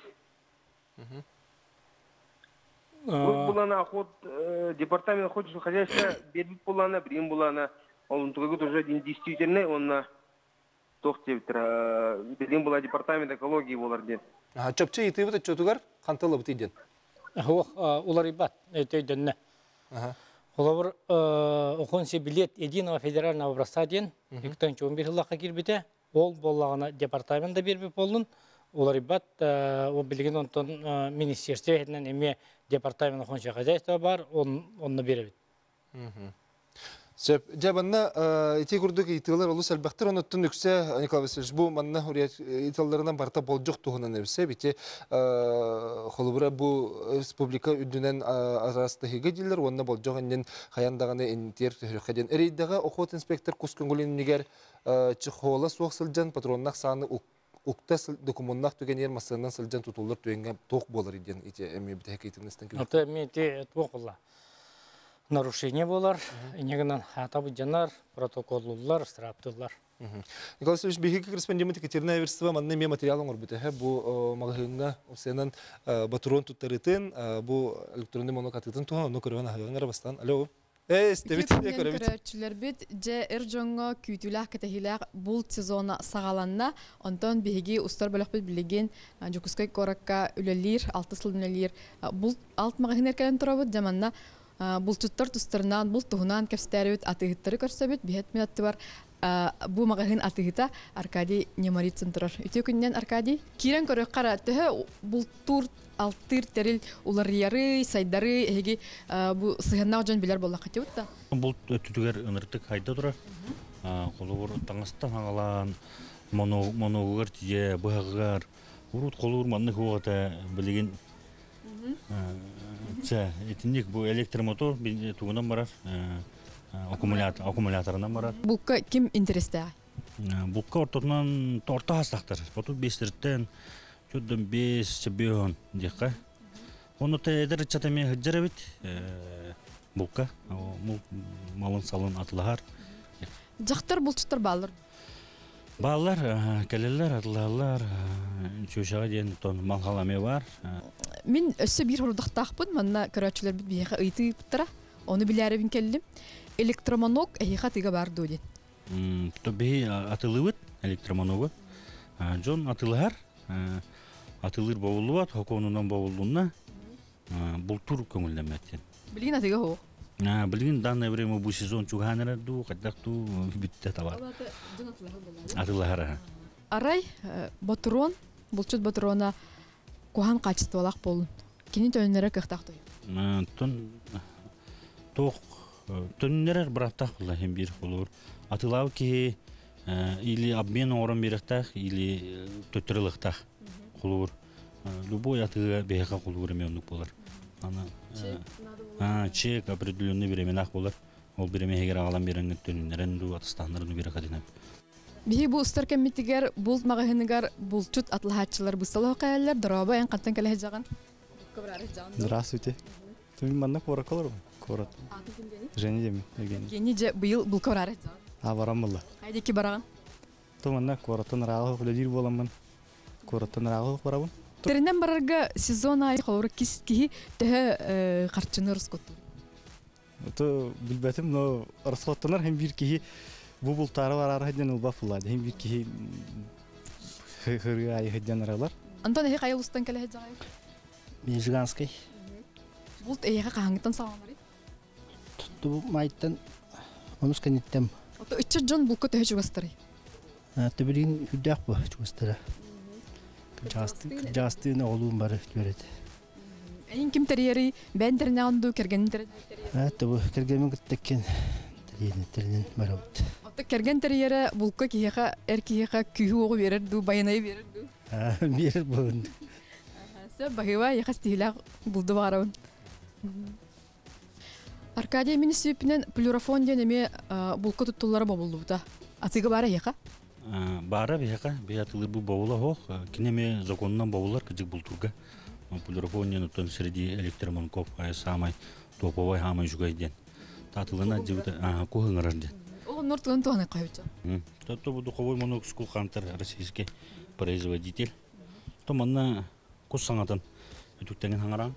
Булана охот департамент охотничьего хозяйства бербит булана, брим булана. Он тугу уже действительно он тохтевтра берим була департамент экологии буларде. Ага, чөпче ите бит чөтүгөр кантылы бит иден. Хох улар ибат өтөйдөнне. Ага. Олар оконси билет единого федерального образца ден екі мың он бир жылга кирбите. Ол боллагына департаментда бербеп болдун. Олар ибат о билген онтон министерстводан эме департамент оконча хозяйство бар, он онны беребит. Сөп, жабанна ити күрдік итылар олыс әлбәқтір оныттын үксе, Николай Васильевич, бұл манна итыларынан барта бол жоқ туғынан әрбісе, бите қолыбыра бұл республика үдінен арастығыға дейлер, онына бол жоқ әнен қаяндағаны әнтер түріқеден. Әрейдіға оқуат инспектор Кускүнгілін негер чықуала суақ сылжан, патроннақ саны ұқта документнақ түген ер масырынан сылжан тұтулар түенген тоқ болар еден, ите әме біті әкейтіністен кебір. Ота әме тоқылла. Нарушение болар, негенен атабы жанар, протоколлар, штрафтылар. Николай Васильевич, беги корреспондент Екатерина Аверстова, манны ме материалын орбите. Бу магазинга сенен батурон туттарытын, бу электронный монокатытын туга, ону көргөн хагаңар бастан. Алло. Э, стебит я көрөбүт. Көрөчүлөр бит же эржонго күтүлак кетехилак бул сезона сагаланна, онтон беги устар бөлөк бит билеген жокускай коракка үлелир, алты сылдынелир. Бул алт магазинер келен турабыт жаманна. Булчуттар тустарынан, бул туһунан кепстәрбит, атыгыттары көрсөбит, бихет минатты бар. Бу магазин атыгыта Аркадий Немарицын турар. Үтө күннән Аркадий кирен көрөк кара төһө бул тур алтыр терил улар яры, сайдары, эги бу сыгынна жон билер болла катыбыт та. Бул түтүгөр ыныртык хайда тура. Колур таңыстан аңалан моно моногөр тие быгар. Урут колур манны хуата билеген. Це этинник бу электромотор тугунан барар, аккумулятор, аккумуляторынан барар. Булка ким интересте? Булка ортотунан торта хастактар. Поту бестерттен чөддөн бес чебион дикка. Оны тедер чатаме хыжырабит. Булка, малын салын атлахар. Жактар булчуттар баллар. Баллар, келелер, атлалар, чөшага ден тон малхаламе бар. Мин өссө бир хордуктакпын, манна көрөчүлөр бит бияга ыйты ыптыра. Оны билерибин келдим. Электромонок эйха тыга бар доден. М, то би атылыбыт электромоногу. Жон атылар, атылыр болулуат, хоконунан болулунна. Бул тур көңүлдөнмөт. Билген атыга хо. А, билген данное время бу сезон чуганера ду, кадакту битте табар. Атылар. Арай батурон, булчут батурона кухан качестволак болун. Кини төннөрө кыктакты. Тон тох төннөрөр братак була хем бир болор. Атылау ки или обмен орын беректак или төтөрүлүктак болор. Любой атыга бега болор эмек болор. Ана а чек определенный временах болор. Ол беремегер алам берен төннөрөн ду атстандарны берекадына. Бихи бу устар кеммитигер булт магазингар булчут атлахатчылар бустала каяллар дроба эн каттан келе жаган. Здравствуйте. Ты манна кора колор? Кора. Женя дем, Евгений. Евгений же быйыл бул кабрары. А барам булла. Хайди ки бараган. То манна кора тон рагы хуледир боламын. Кора тон рагы барабын. Теринен барарга сезон ай холор кис ки тэ карчыны рыскотту. То билбетим, но расхоттанар hem bir ки бу бултары бар арахдан ул бафулла. Hem bir ки хырга ай хаддан аралар. Антон хе кайыл устан келе жагай. Мижганский. Булт эйга каңгытан саламары. Ту майттан онус каниттем. Ото үччө жон булко тө жугастыры. А тебирин хүддак бу жугастыра. Жасты жасты на олун бар көрөт. Эйин ким терьери бендерне анду керген терьери. А ту кергемен кетткен. Терьери терьерин барабыт. Ото керген терьери булко киега эркиега күйү огу берер ду байнай берер ду. А бир бун. Сэ багыва яхастыла булду барабын. Аркадий министринен плюрофон денеме булко туттулары болдута. Атыга бара яка? Бара бияка, биятылыр бу баула хох, кинеме законнан баулар кыжык бултурга. Плюрофон ден оттон среди электромонков ай самай топовой хамай жугайден. Татылына жыбыта кухыңарар ден. Тағы нұр туын туғаны қайбыча. То буду ховой монок скул хантер российский производитель. То манна кус саңатын өтүктенген хаңаран.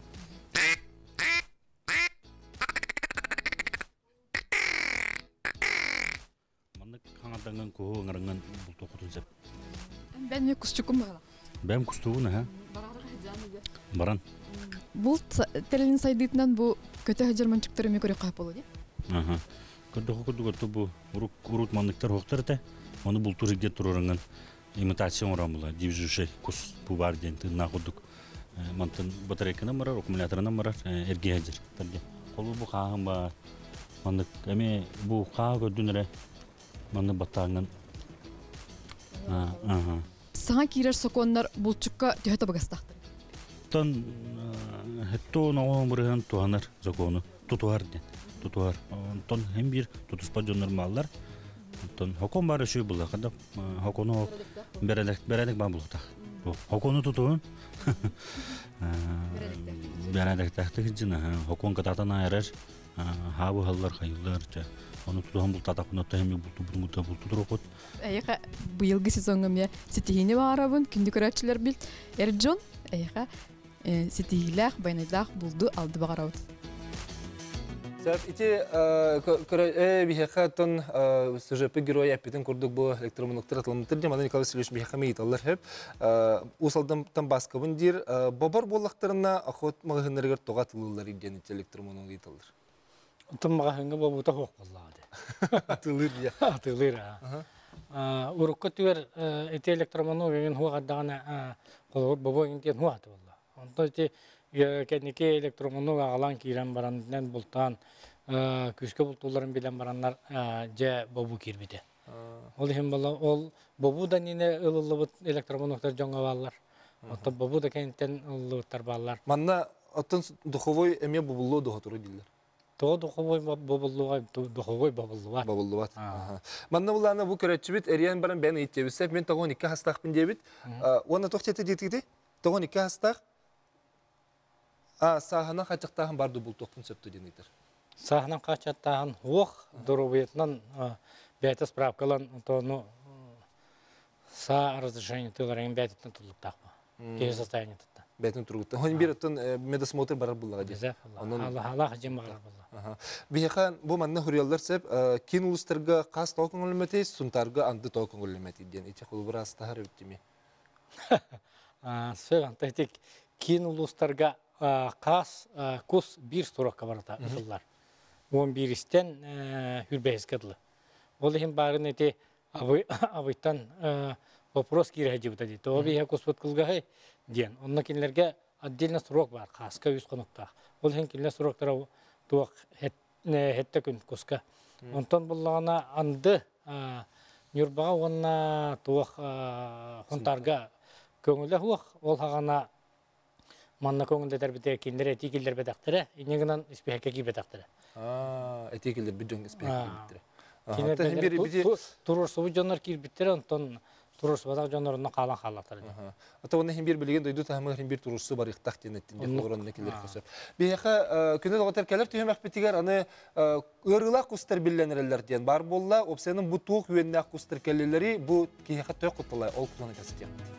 Манна хаңатанган коо ңаранган булту кутунсап. Бән ме кусчукум бағала. Бәм кустугуна, ха? Баран. Бұл тәлін сайдытынан бұл көті хәджерманчықтары ме көре қайып болу, де? Ага. Көрдіғі көрдіғі бұл урут мандықтар хоқтар әті, оны бұл туригде тұрырыңын имитацион орам бұла, дивжушай кус бұл бар ден, тыңна құдық. Мантын батарейкана марар, аккумуляторына марар, әрге әджір. Қолы бұл қағын ба, мандық, әме бұл қаға көрдін әрі, мандық баттағынан. Саңа кейрер соқонлар бұл чүкка түйеті бағастақтыр? Тан хетто науан бұрыған туғанар законы, тұтуар ден. Тутуар. Тон hem bir tutus pajonlar mallar. Ton hokon бар şu bulla kada hokono beredek beredek ban bulukta. Hokonu tutun. Beredek tahta gijina hokon katatan ayrar. Ha bu hallar hayırlar. Onu tutuhan bulta tapına hem bultu bultu bultu turokot. Ayqa bu yılgı sezonga me sitihini barabın kündük öğretçiler bil. Erjon ayqa sitihillah baynaydaq buldu aldı barabın. Сәп, ити бихеқатын сюжепі героя әппетін көрдік бұл электромонуктар атылымытыр де, Мада Николай Васильевич бихеқа мейіталар әп. Усалдан басқабын дер, бабар болақтарына ақот мағығынырғыр тоға тылылар еден ити электромонук еталар. Ұтым мағығынға бабута хоқ боллады. Атылыр, я. Атылыр, а. Урыққа түгер ити электромонук еген хуақ аддағына бабу еген тен хуаты болла. Онда ити Кәднеке электромонук ағалан кейрен барандынан бұлтан, күшке бұлтуларын білен баранлар жа бобу кербеді. Ол ехен бала, ол бобу да нені ылылы бұт электромонуктар жоңға балар. Отта бобу да кәнттен ылылы бұттар балар. Манна аттан дұховой әме бобулу дұхатыру дейділер? Тоғы дұховой бобулуға, дұховой бобулуға. Бобулуға. Манна бұланы бұл көрәтші біт, әриян баран бәні еттебісіп, мен тоғын екі хастақпын дебіт. Оны тоқтеті дейдікді? Тоғын екі хастақ? Сағынан қачықтағын барды бұл тоқтың сөпті денейтір. Сағынан қачықтағын оқ дұрубетінен бәйті справкалан са разрешение тыларың бәйтеттен тұлықтақ ба. Кейі состояние тұтта. Бәйтін тұрғытты. Оның бір өттін медосмотр барар бұлыға де. Аллах жем бағар бұлыға. Бейхан, бұл манна хұриялар сөп, кен ұлыстарға қас тоқын өлімәтей, сұнтарға анды тоқын өлімәтей ден. Ете құлы бір астағар өттіме. Сөй, антайтек, кен ұлыстарға қас кус бір сұраққа барата ұтылар. Он бірістен хүрбәйіз кәділі. Ол ең барын әте абыйттан вопрос кері әжібіта дейді. Ол бейе кус бұткылға ден. Онына кенлерге отдельно сұрақ бар, қасқа үз қонықтақ. Ол ең кенлер сұрақтара туақ хетті күн кусқа. Онтан бұллағына анды нүрбаға онына туақ қонтарға көңілі хуақ. Ол хағана манна көңілді дәрбіде кендер әтекелдер бәдәқтірі, енегінен іспехеке ки бәдәқтірі. Әтекелдер бүджон іспехеке бәдәқтірі. Тұрыр сұбы жонлар кер біттірі, онтан тұрыр сұбадақ жонлар онна қалан қалақтыры. Ата оны хембер білген дойду тағымы хембер тұрырсы бар иқтақ денеттінде қолыронына келер қосып. Бейеқа күні доғатар кәлір түйім әқпетігер аны ұрғылақ құстар білленерелер ден бар болла, опсайының бұ туық үйенне ақ құстар кәлелері бұ кейеқа той құттылай, ол құтыланы кәсет яқты.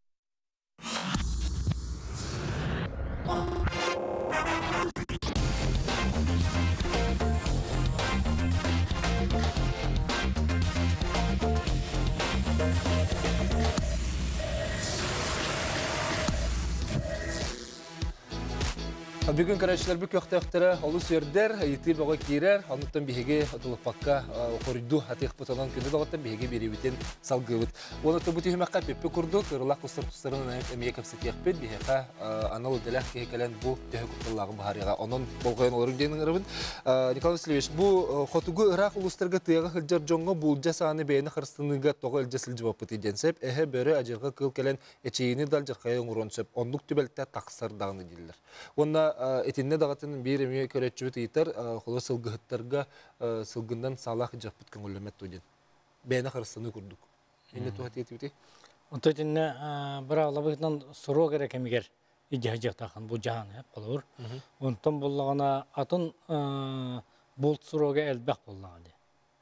Бүгін көрәтшілер бүк өқтіқтірі олы сөрдер, етір баға кейрер, анықтан бейге ұтылықпаққа қорыйду атық бұтанан күнді дағыттан бейге беребетен салғывыд. Оны тұбыт үйімәққа пеппі күрдік, ұрлақ құстар тұстарының әмейе көпсет еқпет, бейге аналы дәләқ кейі кәлін бұл түйі күттіллағын бұхарыға. Онын болғайын оларың дейінің ұрыбын. Николай Васильевич, бұл қотуғы ұрақ ұлыстарға тыяға қылжар жоңға бұл жасаны бейіні қырыстыныға тоғы үлжесіл жауапыты денсеп, әхе бөрі әжерға қыл кәлін әчейіні дал жарқайын ұрын сөп, онлық түбәлітті тақсар дағыны дейділер. Онна этинне дагатын бир эме көрөчүбүт ыйтар холо сылгыттарга сылгындан салах жаппыт көңүлөмөт туден. Бэне харсыны курдук. Эне туат этибити. Онтотинне бир алабытан суроо керек эмигер ижажактакан бу жаан эп болор. Онтон боллагана атын болт суроога элбек боллаган.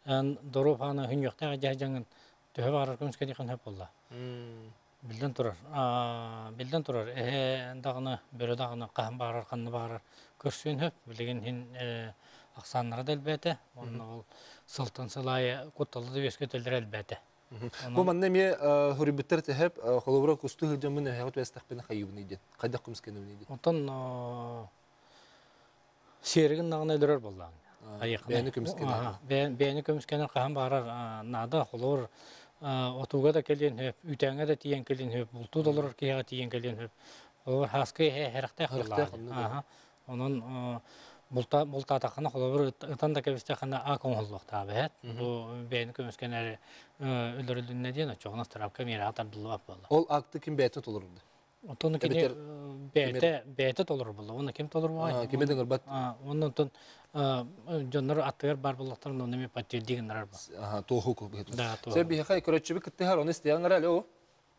ан дороп аны хүньяктага жажаңын төһө барар көмскени хан хөп болла. Билден турар. А билден турар. Э дагыны бөрө дагыны каһан барар канны барар көрсүн хөп билеген хин аксаннары да элбәте. Оны ул сылтын сылай кутталды деп эскетелдер элбәте. Бу манна ме хурибиттер тәһәп холовра кусту хәҗәмен һәгат вәстәхбен хәйюбны иде. Кайда кумскене иде. Онтон серигин нагына дөрөр булган. Бәйне көмскене. Бәйне көмскене каһан барар нада холор отуга да келген хөп, үтәңгә дә тиен келген хөп, булту доллар кияга тиен келген хөп. Холор хаскы һәрәхтә кылар. Аха. Онон Булта булта тахана холобыр ытан да кебисте хана а конголлукта бет. Бу бен көмскенәре өлөрүлүнне ден чогына тарап камера атардылып болду. Ол акты ким бәйте толурды? Отоны кине бәйте бәйте толур болду. Оны ким толур бай? Кимеден гырбат? А, оннан тон жоннор аттыр бар буллактар но неме патер дигеннәр бар. Аха, тоху ку бет. Да, то. Себи хай көрөчү бик тәһәр оны истегән әле о.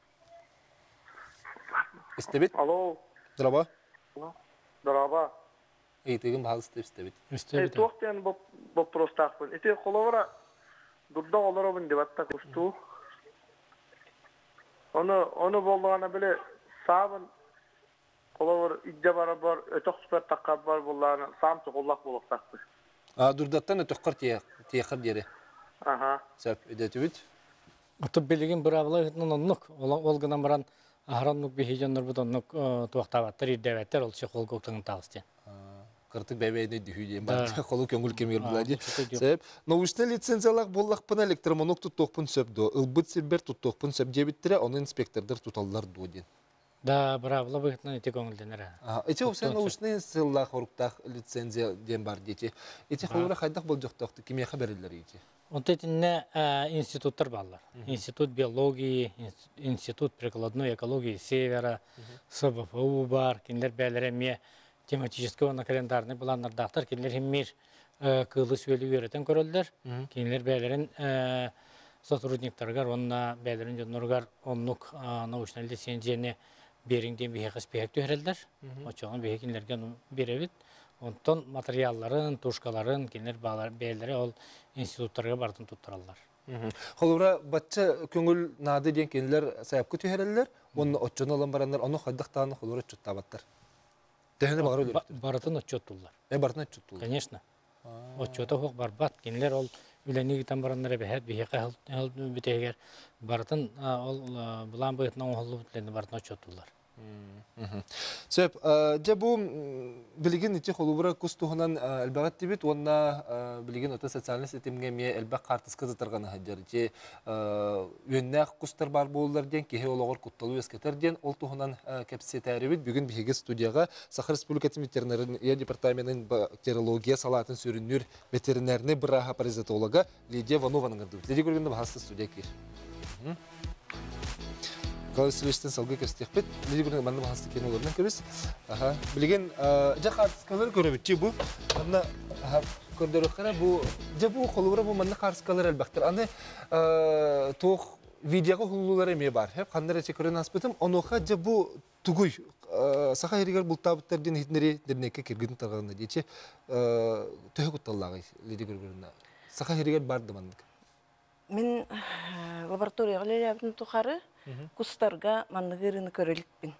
Истебит? Алло. Драба? Драба. Эйтеген бал истеп истебит. Истебит. Тоқтен бо бо простахпын. Эте холовра дурда олоробын деп атта кусту. Оны оны болгана беле сабын холовр идде бара бар, өтөк супер таккап бар булланы самчы коллак болуктакты. А дурдаттан өтөккөр тие тиехер дере. Аха. Сәп эдетүбит. Аты билеген бир абылайтын оннук, ол гына баран ахраннук бихиженнер бутоннук токтабаттыр иддебеттер ол чекол коктын тагысты. Кыртык бәбәйне дүйден бар. Холу көңүл кемер булади. Сәп, научный лицензиялык боллакпын электромонок туттокпун сөпдө. Ылбыт силбер туттокпун сөп дебиттере, аны инспектордор туталлар доден. Да, бравла быгытны эти көңүлденер. А, эти усан научный сыллак хоруктак лицензия ден бар дети. Эти холура хайдак болжоктокты кимия хабарлар эти. Вот эти не институттар баллар. Институт биологии, институт прикладной экологии Севера, СБФУ бар, киндер бәлере ме тематического на календарный планнар дактар, киндер химмир кылы сөйлü үйрөтен көрөлдөр. Киндер бәлерин сотрудниктарга, онна бәлерин жонноргар оннук научный лицензияны бериңден бихе кыспек төһөрөлдөр. Очогон бихе киндерге беребит. Онтон материалларын, тушкаларын, киндер балар бәлере ол институттарга бардын туттураллар. Холура батча көңүл нады ден киндер саяпкы төһөрөлдөр. Онны оччон алан барандар, аны хайдактан холура чуттабаттар. Тәһәне багыр өлөр. Баратын отчеттулар. Э бартын отчеттулар. Конечно. Отчета хок барбат. Кинлер ол үләни гитан бараннар бәһәт бихе кыл битегер. Баратын ол булан быйтның оһлы битләрне бартын отчеттулар. Сөп, жа бу билеген ити холубра кустуһунан элбагат дибит, онна билеген ота социаль сетимге ме элбак картыска затырганы хаҗар. Же үеннәк кустар бар буллар ден, кеһе ологор кутталу эскетер ден, ол туһунан кепсе тәрибит. Бүген биһиге студияга Сахар Республикасы ветеринария департаментының бактериология салатын сүрүнүр ветеринарны браха паразитолога Лидия Ванованың кырды. Лидия көргөндө баһасы студия кир. Калысылыштан салгы көстекпет. Лидия көргөндө манда баһасы кен олордан көрөс. Аха, билген жакарскалар көрөбүт бу. Анда көрдөрөккара бу же бу холура бу манда карскалар албактыр. Аны тох видеого хулулар эме бар. Хеп кандыр чекөрөн аспытым. Оноха же бу тугуй саха эригер бултабыттардын хитнери дернекке киргидин тарганына дечи төһө кутталлагы Лидия көргөндө. Саха эригер барды мандык. Мен лабораторияга лелебин тухары кустарга мандыгырын көрөлүкпүн.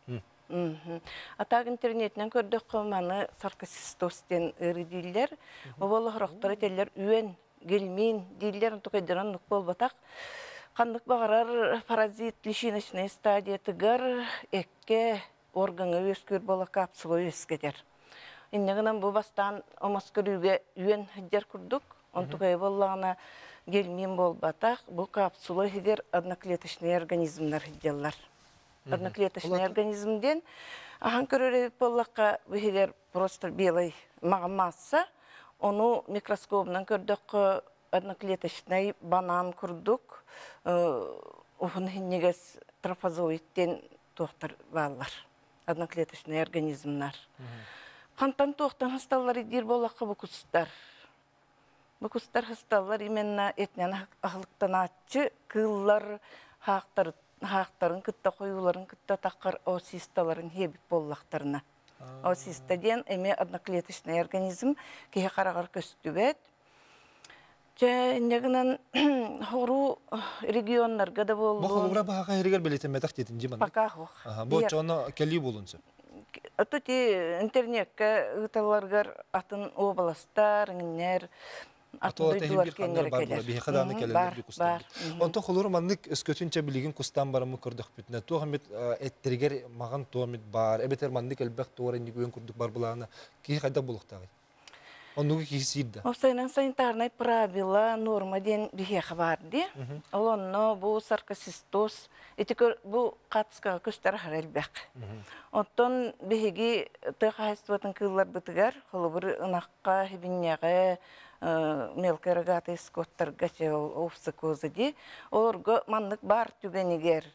Атак интернетинен көрдүк маны саркосистостен ыры дилер, оболо хорохтор телер үен келмин дилер тукайдыран нук болбатак. Кандык багарар паразит личиночный стадия тыгар экке органы өскөр бола капсула өскетер. Иннегенен бу бастан омаскөрүгө үен хидер курдук, онтукай боллагана гельмин болбатак, бу капсула хидер одноклеточный организмнар хиделлар. Одноклеточный организмден ахан көрөрө боллакка бу хидер просто белый масса, ону микроскопнан көрдүк одноклеточный банан курдук, офун хиннегес трофозоидтен тоқтар баллар. Одноклеточный организмнар. Кантан тоқтан хасталар идир боллакка бу кустар. Бу кустар хасталар именно этнен ахлыктан атчы кыллар хактар хактарын кытта коюларын кытта таккар осисталарын хебип боллактарына. Осистаден эме одноклеточный организм кеге карагар көстүбөт. Негінен хору регионларға да Бұл болды. қолыбыра бағаға ерегер білетемедақ дейтін жеман. Пока хоқ. Бұл жоны кәлі болынсы. Отути интернетке ыталаргар атын областар, ңнер, атын дойдуар кеңгер келер. Бар, бар. Онты қолыры маңдық өскөтінче білеген құстан барымы көрдік бүтіне. Тоғамет әттергер маған тоғамет бар. Әбетер маңдық әлбәқ тоғар әндік өң көрдік бар бұлағына. Кей қайда болықтағы? Онуғы кейсейді? Осайнан санитарный правила, норма ден бігеқі барды. Ол онно бұл саркосистоз, етікөр бұл қатысқаға көстер қар әлбәқ. Оттон бігеге тұқайыстыватын кыллар бұтығар, қолы бір ұнаққа, хебінеға, мелкерігаты скоттарға че офсы көзі де. Оларға маңдық бар түгенегер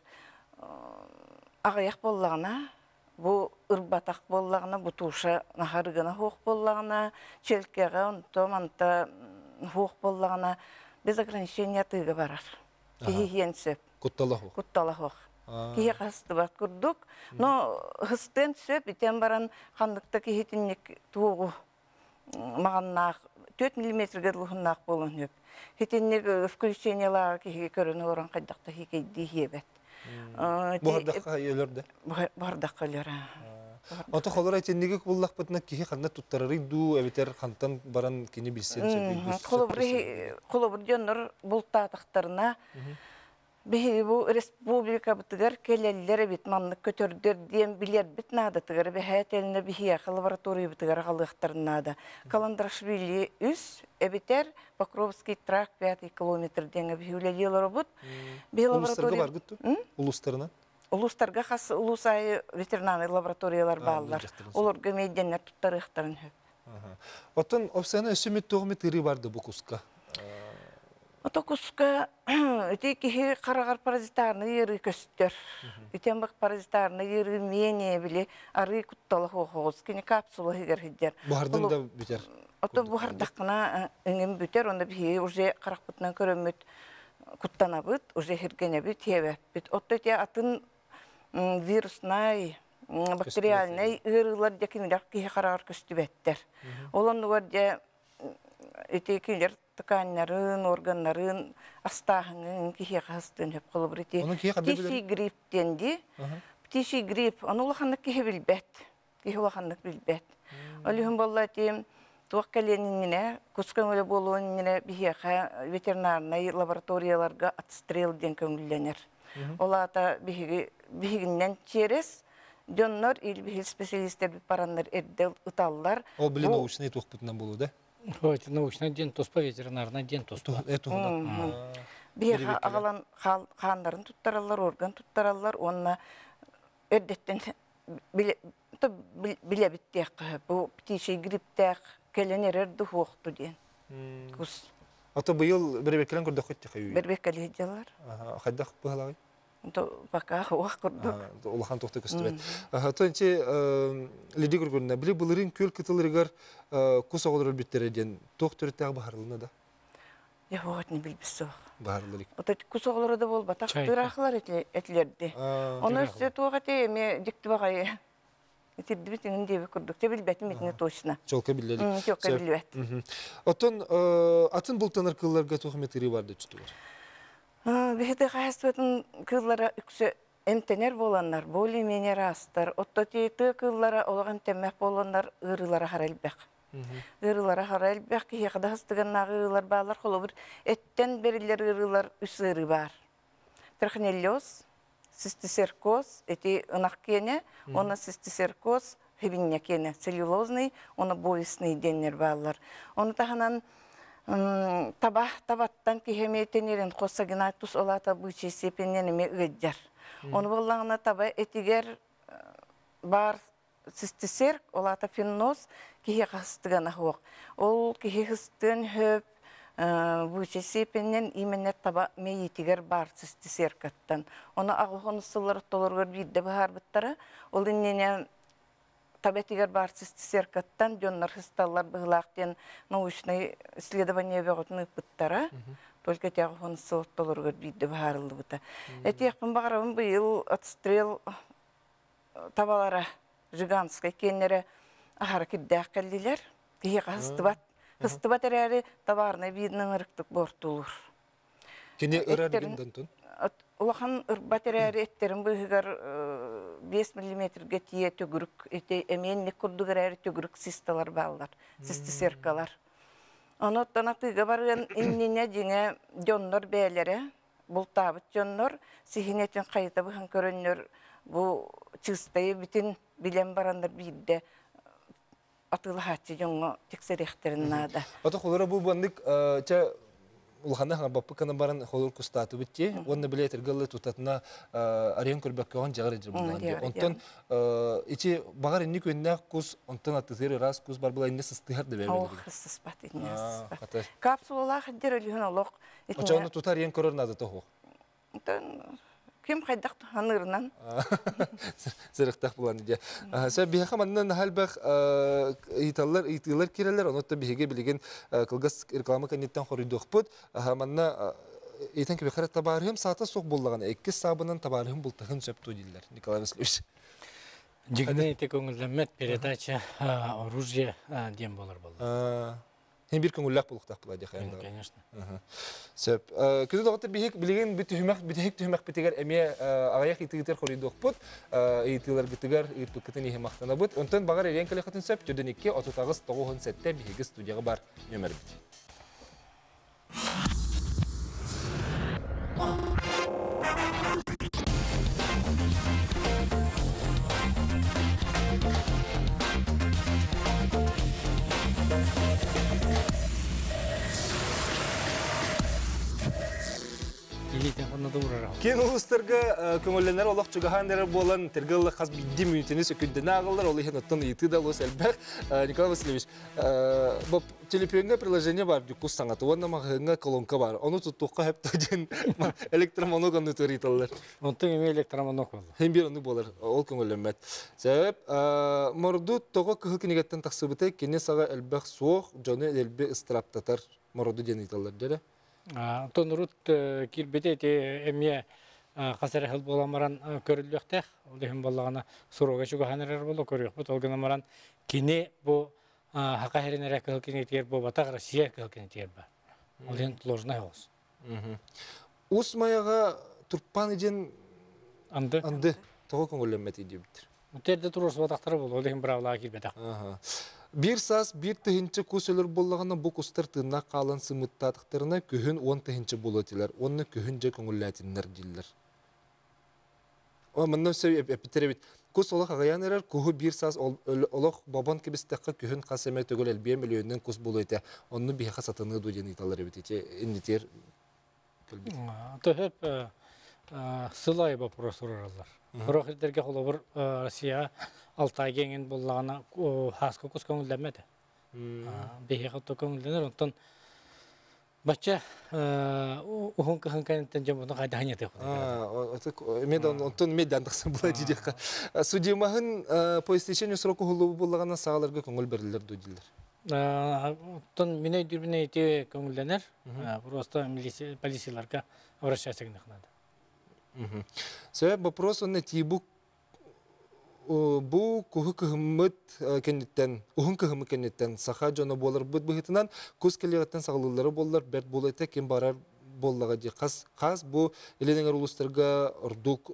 ағаяқ болағына, Бу ырбатак боллагына, бу туша нахарыгына хоқ боллагына, челкеге, онто манта хоқ боллагына без ограничения тыга барар. Кихиен сөп. Куттала хоқ. Куттала хоқ. Кихи қасты бат күрдік. Но хыстен сөп, итен баран қандықта кихитіннек туғу мағаннақ төрт миллиметрге лұхыннақ болын өп. Хитіннек включениялағы кихи көріні оран қайдақта хикейді хебет. Бұғардаққа елерді? Бұғардаққа елер. Онты қолыр айтеннегі бұллақ бұтына кейі қанда тұттарары ду, әбетер қантан баран кені білсен сөйді? Қолыбыр жоныр бұлттатықтарына бейі бұл республика бұтығар келелері бет маңны көтердер дейін білер бет нады тұғыр бәхәй тәліні бейі лаборатория бұтығар қалықтарынады. Каландрашвили үс, әбетер Покровский трак пятый километр деңі бейілелер бұд. Улустарға бар күтті? Улустарынан? Улустарға қасы улусай ветеринарный лабораториялар балылар. Оларға мейденлер тұттарықтарын хөп. Оттан опсаны өсімет тоғымет үрі барды бұл құсқа? Ото куска эти кихи карагар паразитарны йыры көстөр. Итен бак паразитарны йыры менее биле ары кутталы хохоз кини капсула хигер хидер. Бухардан да битер. Ото бухардакына эңем бүтер, онда бихи уже каракпытнан көрөмөт куттанабыт, уже хиргенебит хебеппит. Ото те атын вирусный, бактериальный ырылар декинилер кихи карагар көстүбеттер. Олонугар де эти кинер тканнарын, органнарын, астағының кихе қастын өп қолы бір ете. Птичий грипп денді. Птичий грипп, оны ұлақандық кихе білбәт. Кихе ұлақандық білбәт. Олығын болла етем, туақ кәленіне, күскен өлі болуыніне бігеға ветеринарный лабораторияларға отстрел ден көңілленер. Ола ата бігіннен через дөннөр ил бігіл специалистер бір паранлар әрдел ұталылар. Ол білі научный туқ бұтынан болу, да? Хватит научный ден тоспа, ветеринарный ден тоспа. Бейха ағалан қандарын тұттаралар, орган тұттаралар, онына өрдеттен біле біттек, бұл птичий грипптек, кәленер өрді хоқты ден. Ата бұйыл бірбеккелен көрді қөтті қайуы? Бірбеккелі еделер. Қайдақ бұғалағы? Пока оқ көрдік. Олахан тоқты көстібет. Төнте леди көргеніне, біле бұлырын көл кітілерігер құс оғылыр өлбеттері ден тоқ түреттегі бағарылына да? Я оғытны білбіс оқ. Бағарылырық. Құс оғылары да бол, батақ тұрақылар әтілерді. Оны өсті тоғаты еме декті бағайы. Етерді бітіңін дебі көрдік. Те білбәтім етіне точно. Чолка білдерік. Чолка білбәт. Отын атын бұлтанар кылларға тоқыметері барды жүті бар? Бехеті қайыстыбатын кыллара үксі әмтенер боландар, болі менер астар. Оттотеті кыллара олаған тәмәк боландар ұрылара қарайлбәк. Ұрылара қарайлбәк, кеқіда хыстығаннағы ұрылар бағалар, қолы бір әттен берілер ұрылар үс ұры бар. Трахнеллез, цистицеркоз, әте ұнақ кене, оны цистицеркоз, хебинне кене, целлюлозный, оны бойысный денер бағалар. Оны тағынан таба табаттан кихеметенерин қоса генатус олата бычы сепенен эме ыджар. Оны боллағына таба этигер бар цистицерк олата фенноз кихе қастығана хоқ. Ол кихе хыстын хөп бычы сепенен именер таба мейтигер бар цистицеркаттан. Оны ағылғын сылыр толырғыр бидді бұхар бұттары. Ол инненен табетигер бар цистицеркаттан жоннар хысталлар бұғылақтен научный исследование бәғытны бұттара. Только тяғы ғонысы оттолырғыр бейді бағарылды бұта. Әті еқпін бағарабын бұйыл отстрел табалара жиганскай кеннері ағары кірдәқ кәлділер. Кеге қасты бат Кысты батаряри товарный видның ырыктык бортулур. Кене ырар генден тун. Улахан батаряри эттерин быгар беш миллиметрге тие төгүрүк, эте эменник курдугар төгүрүк систалар балдар, систи серкалар. Оны танатыга барган иннине жиңе жоннор бээлери, бул табыт жоннор сихинетин кайта быхан көрөннөр бу чыстайы бүтүн билен барандар бийде атылы хатчы жоңго тексерехтерин нада. Ата холора бу бандык ча улхана ха баппы кана баран холор кустату битти, онны биле тергеле тутатына арен көрбөккө он жагыр жыбынан. Онтон ичи багар инни көннө кус онтон атызыр раз кус бар булай инне сыстыгар да берди. Ох, сыспат инне. Капсула хаддер үлүн олок. Очону тутар ен көрөр нада тохо. Кем хайдак ханырнан. Зырыктак булан ди. Сэ бихе маннан халбах италлар итилер кирелер, онотта бихеге билеген кылгас реклама канеттен хоридокпут. Манна итен кебе харат табарым саата сок буллаган эки сабынан табарым бултагын сөптү дилер. Николай Васильевич. Жигне ите көңүллөмөт передача оружие дем болор болду. Hem bir köngüllük buluktak bula diye hayal. Конечно. Söp. Kötü doğatta bihek bilegen bitühmek bitühek tühmek bitiger emiye ağayak itigiler koridor put. İtiler bitiger irpikten ihe maktana but. Ondan bagar eren kale katın söp. Tüden iki otuz toğun sette bihek studiyaga bar nömer bit. Кен улустарга көңөллөнөр олок чугаһандар болан тергелле хас бидди мүнтени сөкүндөн агылдар ол ихен оттон ыйты да лос элбек. Николай Васильевич, бу телефонга приложение бар, дикус саңаты, онда магынга колонка бар. Ону туттукка хеп тоген электромоногон өтөриталар. Онтон эме электромоног болду. Hem bir onu болар, ол көңөллөнмөт. Себеп, морду того кыһыкынегеттен таксыбыты кене сага элбек соох, жоны элбе истраптатар морду дениталар дере. Тонрут килбете эмне касар хел боламаран көрүлөктө олдем боллагана сурога чугаһанар боло көрөк бут олгана маран кине бу хакахеринер кылкинетер бу бата Россия кылкинетер ба олден сложный вопрос. Усмаяга турпан ижен анды анды того көңөллөнмөт иди биттир. Үтерде турус батактар болду олдем бравла килбете. Bir sas bir tыһынчы кусөлөр боллагана бу кустар тынна калан сымыттатыктарына көһүн он тыһынчы болотилар. Онны көһүн же көңүлләтиннәр дилләр. О моннан сөйеп эпитеребит. Кус олак агаяннар көһү bir sas олак бабан кебистәккә көһүн касеме төгөлел bir миллионнан кус болойта. Онны бихе сатыны дуден италар битече индитер. Төһөп сылай вопрос сорарлар. Прохидерге холобор Россия Алтай генген боллагана хаска кус көңүлдәмәде. Бехе хатта көңүлдәнер, онтон бача ухун кыһын кайнаттан жаманы кайда ханьяты. А, медон онтон меддан тахсан була дидек. Судимаһын по истечению сроку хулу боллагана сагаларга көңүл берилер дудилер. Онтон мине дүрбине ите көңүлдәнер, просто полицияларга обращаться кенәхнәдә. Себеп вопрос он тибу бу кухы кыһыммыт кеннеттен, ухун кыһымы кеннеттен саха жона болар бут быһытынан кус келегеттен саглылары боллар, берт болайта кем барар боллага ди кас кас бу эленеңер улустарга ордук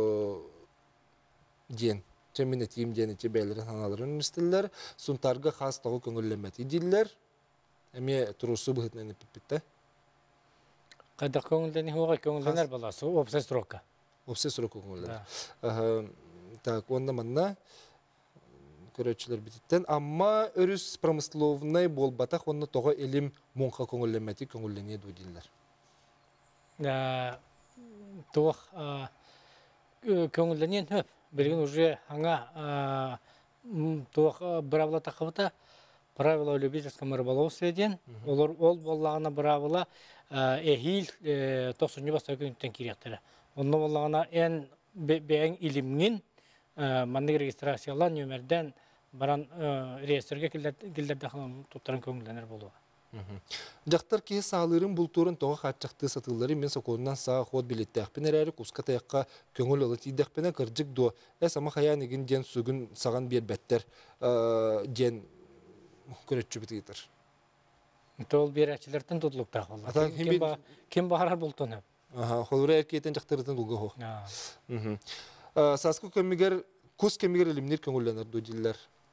ден чемине тим дени чебелер ханаларын истеллер, сунтарга хас тагы көңүлләмәт идилләр. Эме турусу быһытнан пиппитте. Кайда көңүлдән хуга көңүлдәнер баласы, опсай строка. Опсай строка көңүлдәнер. Аха, так, онда манна көрөчүлөр бититтен, амма өрүс промысловный болбатак онда тога элим монка көңүлләмәти көңүлләне дудилләр. Да, тох көңүлдәнен хөп, билген уже аңа тох бравла такыбыта правила любительского рыболовства ден, олар ол боллагана бравла эхил токсонню баста күнтен киректер. Онда боллагана эн бең илимнин манны регистрациялан нөмерден баран реестрге килдерде ханам туттаран көңүлдәнер болуга. Жактар ки саалырын бултурун тога хатчакты сатылары мен соконнан саа ход билеттәкпен әрәре куска таякка көңүл алып идәкпенә кырҗык до. Ә сама хаянигин ден сугын саган бербәттер ден көрөчү битер. Тол берәчиләрдән тутлыктак булды. Ата, Ким химби- ба- Ким бахарар бултон. Аха, холура эркетен жактырытын дулга хо. Мгм. Саску көмигер, кус көмигер элимнер көңүлләнер ду дилләр.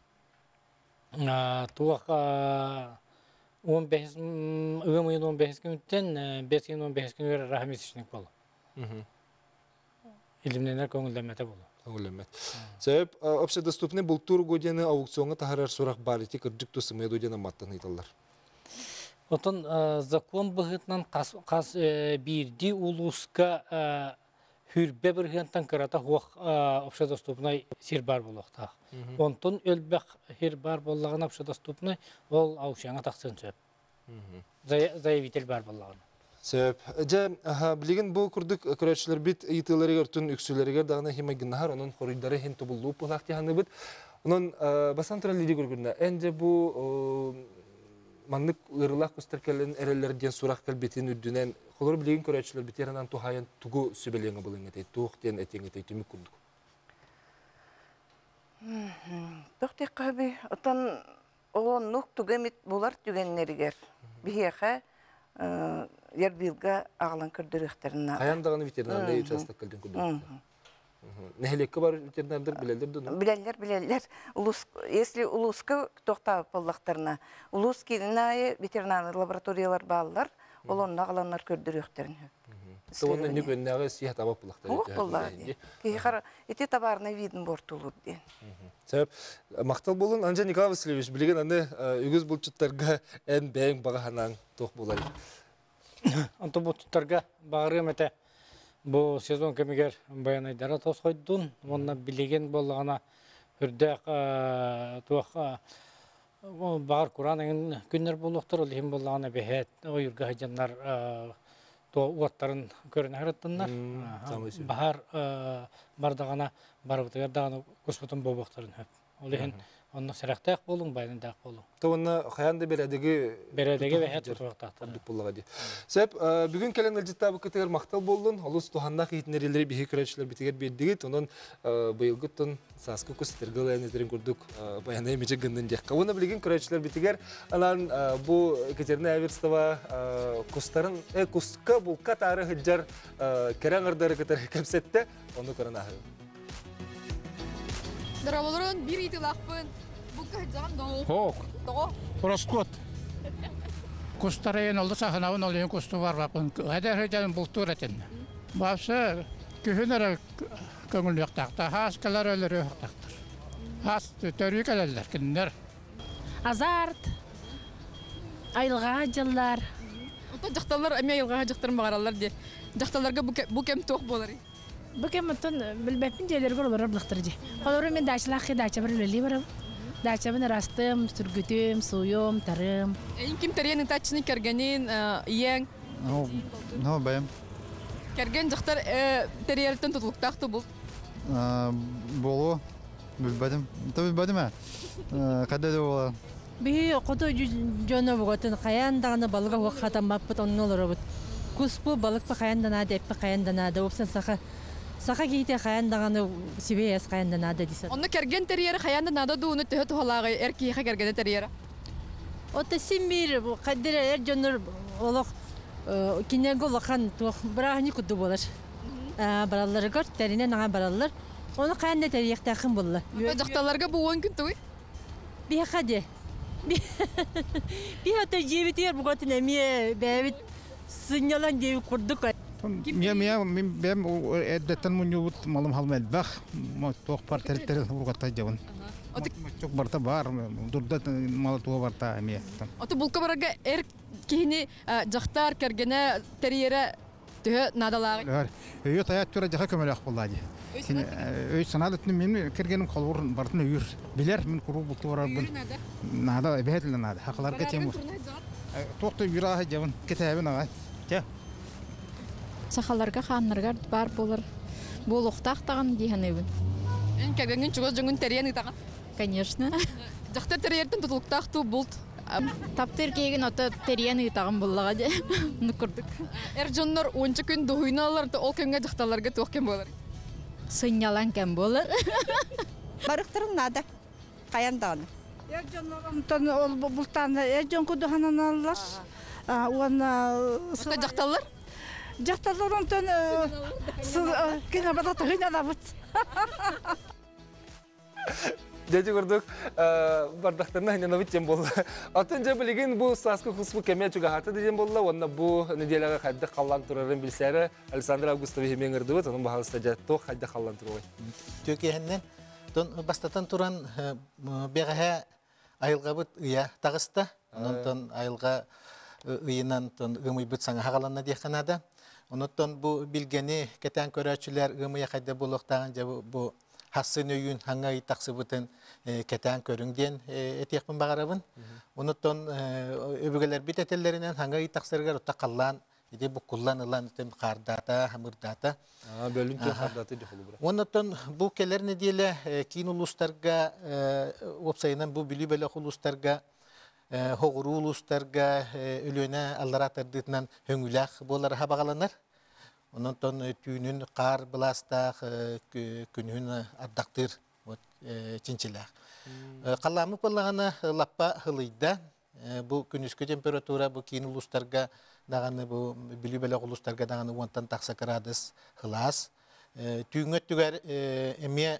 Туак он беш ымын он беш күнтен беш он беш күн рахмисичник болду. Мгм. Илимненер көңүлдәмәтә булды. Көңүлләмәт. Себеп общедоступный бултур годены аукционга тахарар сурак бар ити кырдык тусымы годена маттан айталар. Отон закон быгытнан кас кас бирди улуска хүрбе биргентен карата хуак общедоступный сир бар булакта. Онтон өлбек хир бар боллаган общедоступный ол аукционга таксын сөп. Заявитель бар боллаган. Себеп же билеген бу курдык көрөчүлөр бит итыларыгер түн үксүлөрүгер дагына химагиннахар онун коридары хин тубулуу пулакти ханы бит. Онун басан туралиди көргүндө энде бу маннык ырылак кустаркелен эрелерден сурак келбетин үдүнен холор билеген көрөчүлөр битеранан тухайын тугу сүбелеңе булын этей туктен этең этей түмүк курдук. Тохти каби отан он нук тугемит булар түгеннеригер. Бихеха ярбилга аглан көрдөрөхтерин. Каяндаганы ветеринарный участок келден курдук. Нехлекке бар ветеринардыр билелдер дуну. Билеллер, билеллер. Улус, если улуска тохта поллактарына, улус киринае ветеринарный лабораториялар баллар, ол онна агланнар көрдөрөхтерин. Тоны никөннәгә сихәт абап булактар. Ох буллар. Кихар эти товарный видн бортулур ди. Себеп мактал болун Анжа Николай Васильевич билеген аны үгүз булчуттарга эн бәң багаһанан тох булар. Анто булчуттарга багырым эте бу сезон кемигер баянайдара тосқойдун, онна билеген боллагана үрдәк туак багыр Куранын күннәр булуктыр, ул хим боллагана бехет, ойырга хаҗаннар то уаттарын көрүнө хараттыннар. Бахар бардагана барыбытыгар даганы коспутун бобоктарын хөп. Ол хин онна сарактак болуң, байындак болуң. Тоонна хаянды бередеги бередеги бехет туактактыр. Буллага ди. Себеп бүгүн келен элҗиттабы кетер мактал болдун. Олус туханна хитнерилери бихи көрөчлөр битигер бердигит. Онун быйылгы тон саскы кустергылын эзерин көрдүк. Баянай мече гындын жакка. Уны билген көрөчлөр битигер. Анан бу Екатерина Аверстова кустарын э куска булка тары хыджар кераңырдары кетер кепсетте. Ону көрөн ахы. Драволорон бир итилакпын. Бу кайдан доо. Хок. Доо. Роскот. Кустарайын олды саханауын олын кусту бар бақын. Әдер хәйдән бұлтур әтін. Басы күхінері көңіл яқтақты. Хас кәлер өлері яқтақтыр. Хас төрі кәлелер кіндер. Азарт. Айылға жыллар. Ота жақталар әме айылға жақтарын бағаралар де. Жақталарға бу кем тоқ болар. Бу кем тон билбепин желерге олар бұлақтыр же. Олар мен дачылақы дача бір өлі барам. Дачабын растым, сүргүтүм, суюм, тарым. Эйин ким тарыянын тачыны кергенин иең. Ну, бәйім. Керген жақтар тарыярыттан тұтылықтақты бұл. Болу, білбәдім. Та білбәдім ә? Қадады бола? Бихи қото жоны бұғатын қаяндағаны балыға уаққатан баппыт оның олары бұд. Күспу балықпы қаянданады, әппі қаянданады. Опсан сақа Сақа кейте қаяндағаны себейес қаянданады дейсін. Оны керген терьері қаянданады дуыны түхі тұғалағы әркейіға кергені терьері? Ота симбир, қаддері әр жоныр олық кенергі олыққан тұқ бірағыны күдді болыр. Баралары көр, тәрінен аға баралар. Оны қаянда терьеқті ақын болы. Жақталарға бұл он күн тұғый? Бия қаде. Бия өті жебетер бұғатын әмие бәйбіт сынялан жебі құрдық. Мен мен бем эддеттен муньют малым халмет бах, тоқ пар терттер ургатта жабын. Çok барта бар, дурда мал туа барта эме. Оты булка барага эр кихини жақтар кергене терьері түхі надалағы? Өйі таят түра жақа көмелек болады. Өй санадытны мен кергенім қалуыр бартын өйір. Білер мен құру бұлты барар бұн. Нада, бәйетілі нада. Хақыларға темір. Тоқты үйрағы жабын, кетәбін аға. Сахаларга ханнарга бар болар. Бул уктактаган дигән эбен. Эн кергән чугыз җиңен терьяны тагын. Конечно. Жакта терьяртын тутуктакту булт. Таптыр кеген ата терьяны тагын буллага ди. Муны күрдүк. Эр җоннор он күн дуйналар да ол кемгә жакталарга тохкен булар. Сынялан кем булар. Барыктырын нада. Каяндаган. Ержон ол бултан ержон кудуханан аллар. Уана жакталар. Жакталар онтон кина бата тагына дабыт. Дәди көрдік, бардақтарына ханена біттен болды. Атын жа білеген бұл сасқы құспы кәме чуға хаты деген болды. Онна бұл неделяға қайды қалан тұрарын білсәрі Александр Августович емен үрді бұд. Оның бағалыста жаттық қайды қалан тұры ғой. Төкейінен, бастатан тұран бәғіға айылға бұд ұя тағысты. Онын айылға ұйынан ұмый бұд саңа хағаланна дейқанада. Онын бұл білгені кәтен көрәчілер ұмыя қайды болуқтаған жа бұл Хасын өйін хаңа итақсы бұтын кәтән көріңден әтеқпін бағарабын. Оныттон өбігілер бит әтелерінен хаңа итақсырғар ұтта қаллан, еде бұққыллан ұлан үтім қардата, хамырдата. Бөлін төн қардаты де қолы бұра. Оныттон бұл келер неделі кейін ұлыстарға, опсайынан бұл білі бөлі ұлыстарға, хоғыру ұлыстарға өліне аллара тардытынан хөңіләқ болары хабағаланар. Онтон түйінін қар бұластақ күнін ардақтыр чинчилақ. Қаламы болағаны лаппа ғылыйда. Бұл күніскі температура бұл кейін ұлыстарға дағаны бұл білі-білі ұлыстарға дағаны онтан тақса градус ғылас. Түйінгөт түгер әме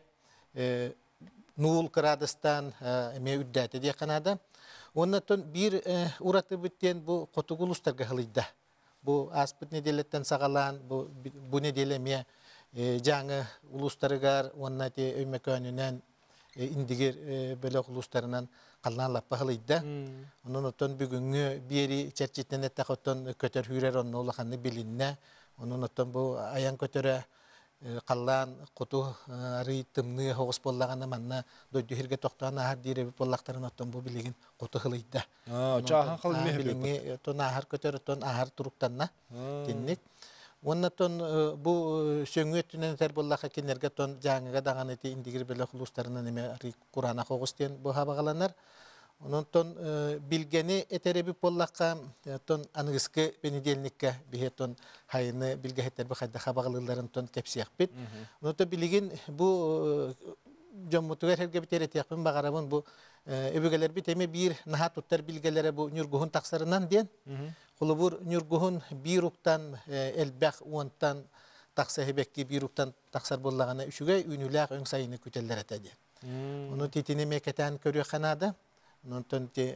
нул градустан әме үддәті де қанады. Онтон бір ұраты бүттен бұл қотығы ұлыстарға ғылыйда. Бұл аспыт неделеттен сағалан, бұл неделеме жаңы ұлыстарығар, онына те өймекөнінен индігер бөлік ұлыстарынан қалынан лаппа ғылыйда. Оның оттон бүгінгі бері чәрчеттен әттәқ оттон көтер хүрер оның олақаны білінне. Оның оттон бұл аян көтері қаллан құту ары тымны хоғыс боллағаны манна дойды хирге тоқтағаны ағар дейребі боллақтарын оттон бұл білеген құты ғылыйда. Чағын қалын мехбе біліңе тон ағар көтер оттон ағар тұруқтанна деннек. Онна тон бұл сөңі өттінен тәр боллаға кенерге тон жаңыға даған еті индигер білі құлыстарынан еме құрана хоғыс ден бұл хабағаланар. Онтон билгени этереби боллакка тон ангыскы бенедельникке бихе тон хайны билгехеттер бу хадда хабагалыларын тон кепсиякпит. Онто билеген бу жоммутугар херге битеретиякпын багарабын бу өбөгелер битеме бир наха туттар билгелере бу нюргухун таксарынан ден. Кулубур нюргухун бируктан элбах уонтан таксахебекки бируктан таксар боллагана үшүгө үнүлак өң сайыны күтеллер этеди. Ону титине мекетен көрү канада. Нонтон те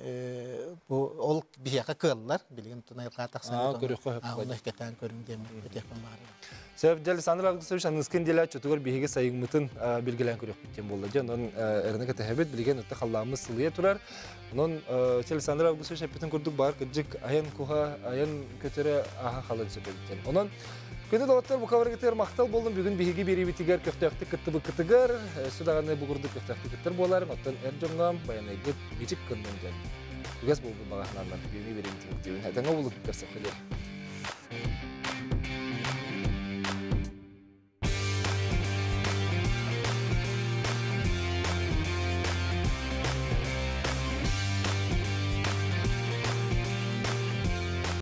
ол бияка кыллар билген тунайга таксаны аны кетен көрүнгем кетепен бар. Себеп дел Александр Августович аныскын деле чотугар биһиге сайгымытын билгелен көрөк биттен болду. Жонун эрнеге тәһәбет билген өтө халламыз сылыя турар. Нон Александр Августович әпетен көрдүк бар кыжык аян куха аян көтөрө аха халын сөбөттен. Онон Көтө доктор бу кавыргытер мактал болдум бүгүн биһиге берибитигер көктөктү кыттыбы кыттыгар судаганы бугурду көктөктү кыттыр болар оттон эржоңгам баянайгы бичик кындын. Үгәс болду багананнан биһиге берибитигер. Хәтәңә булып керсә хәле.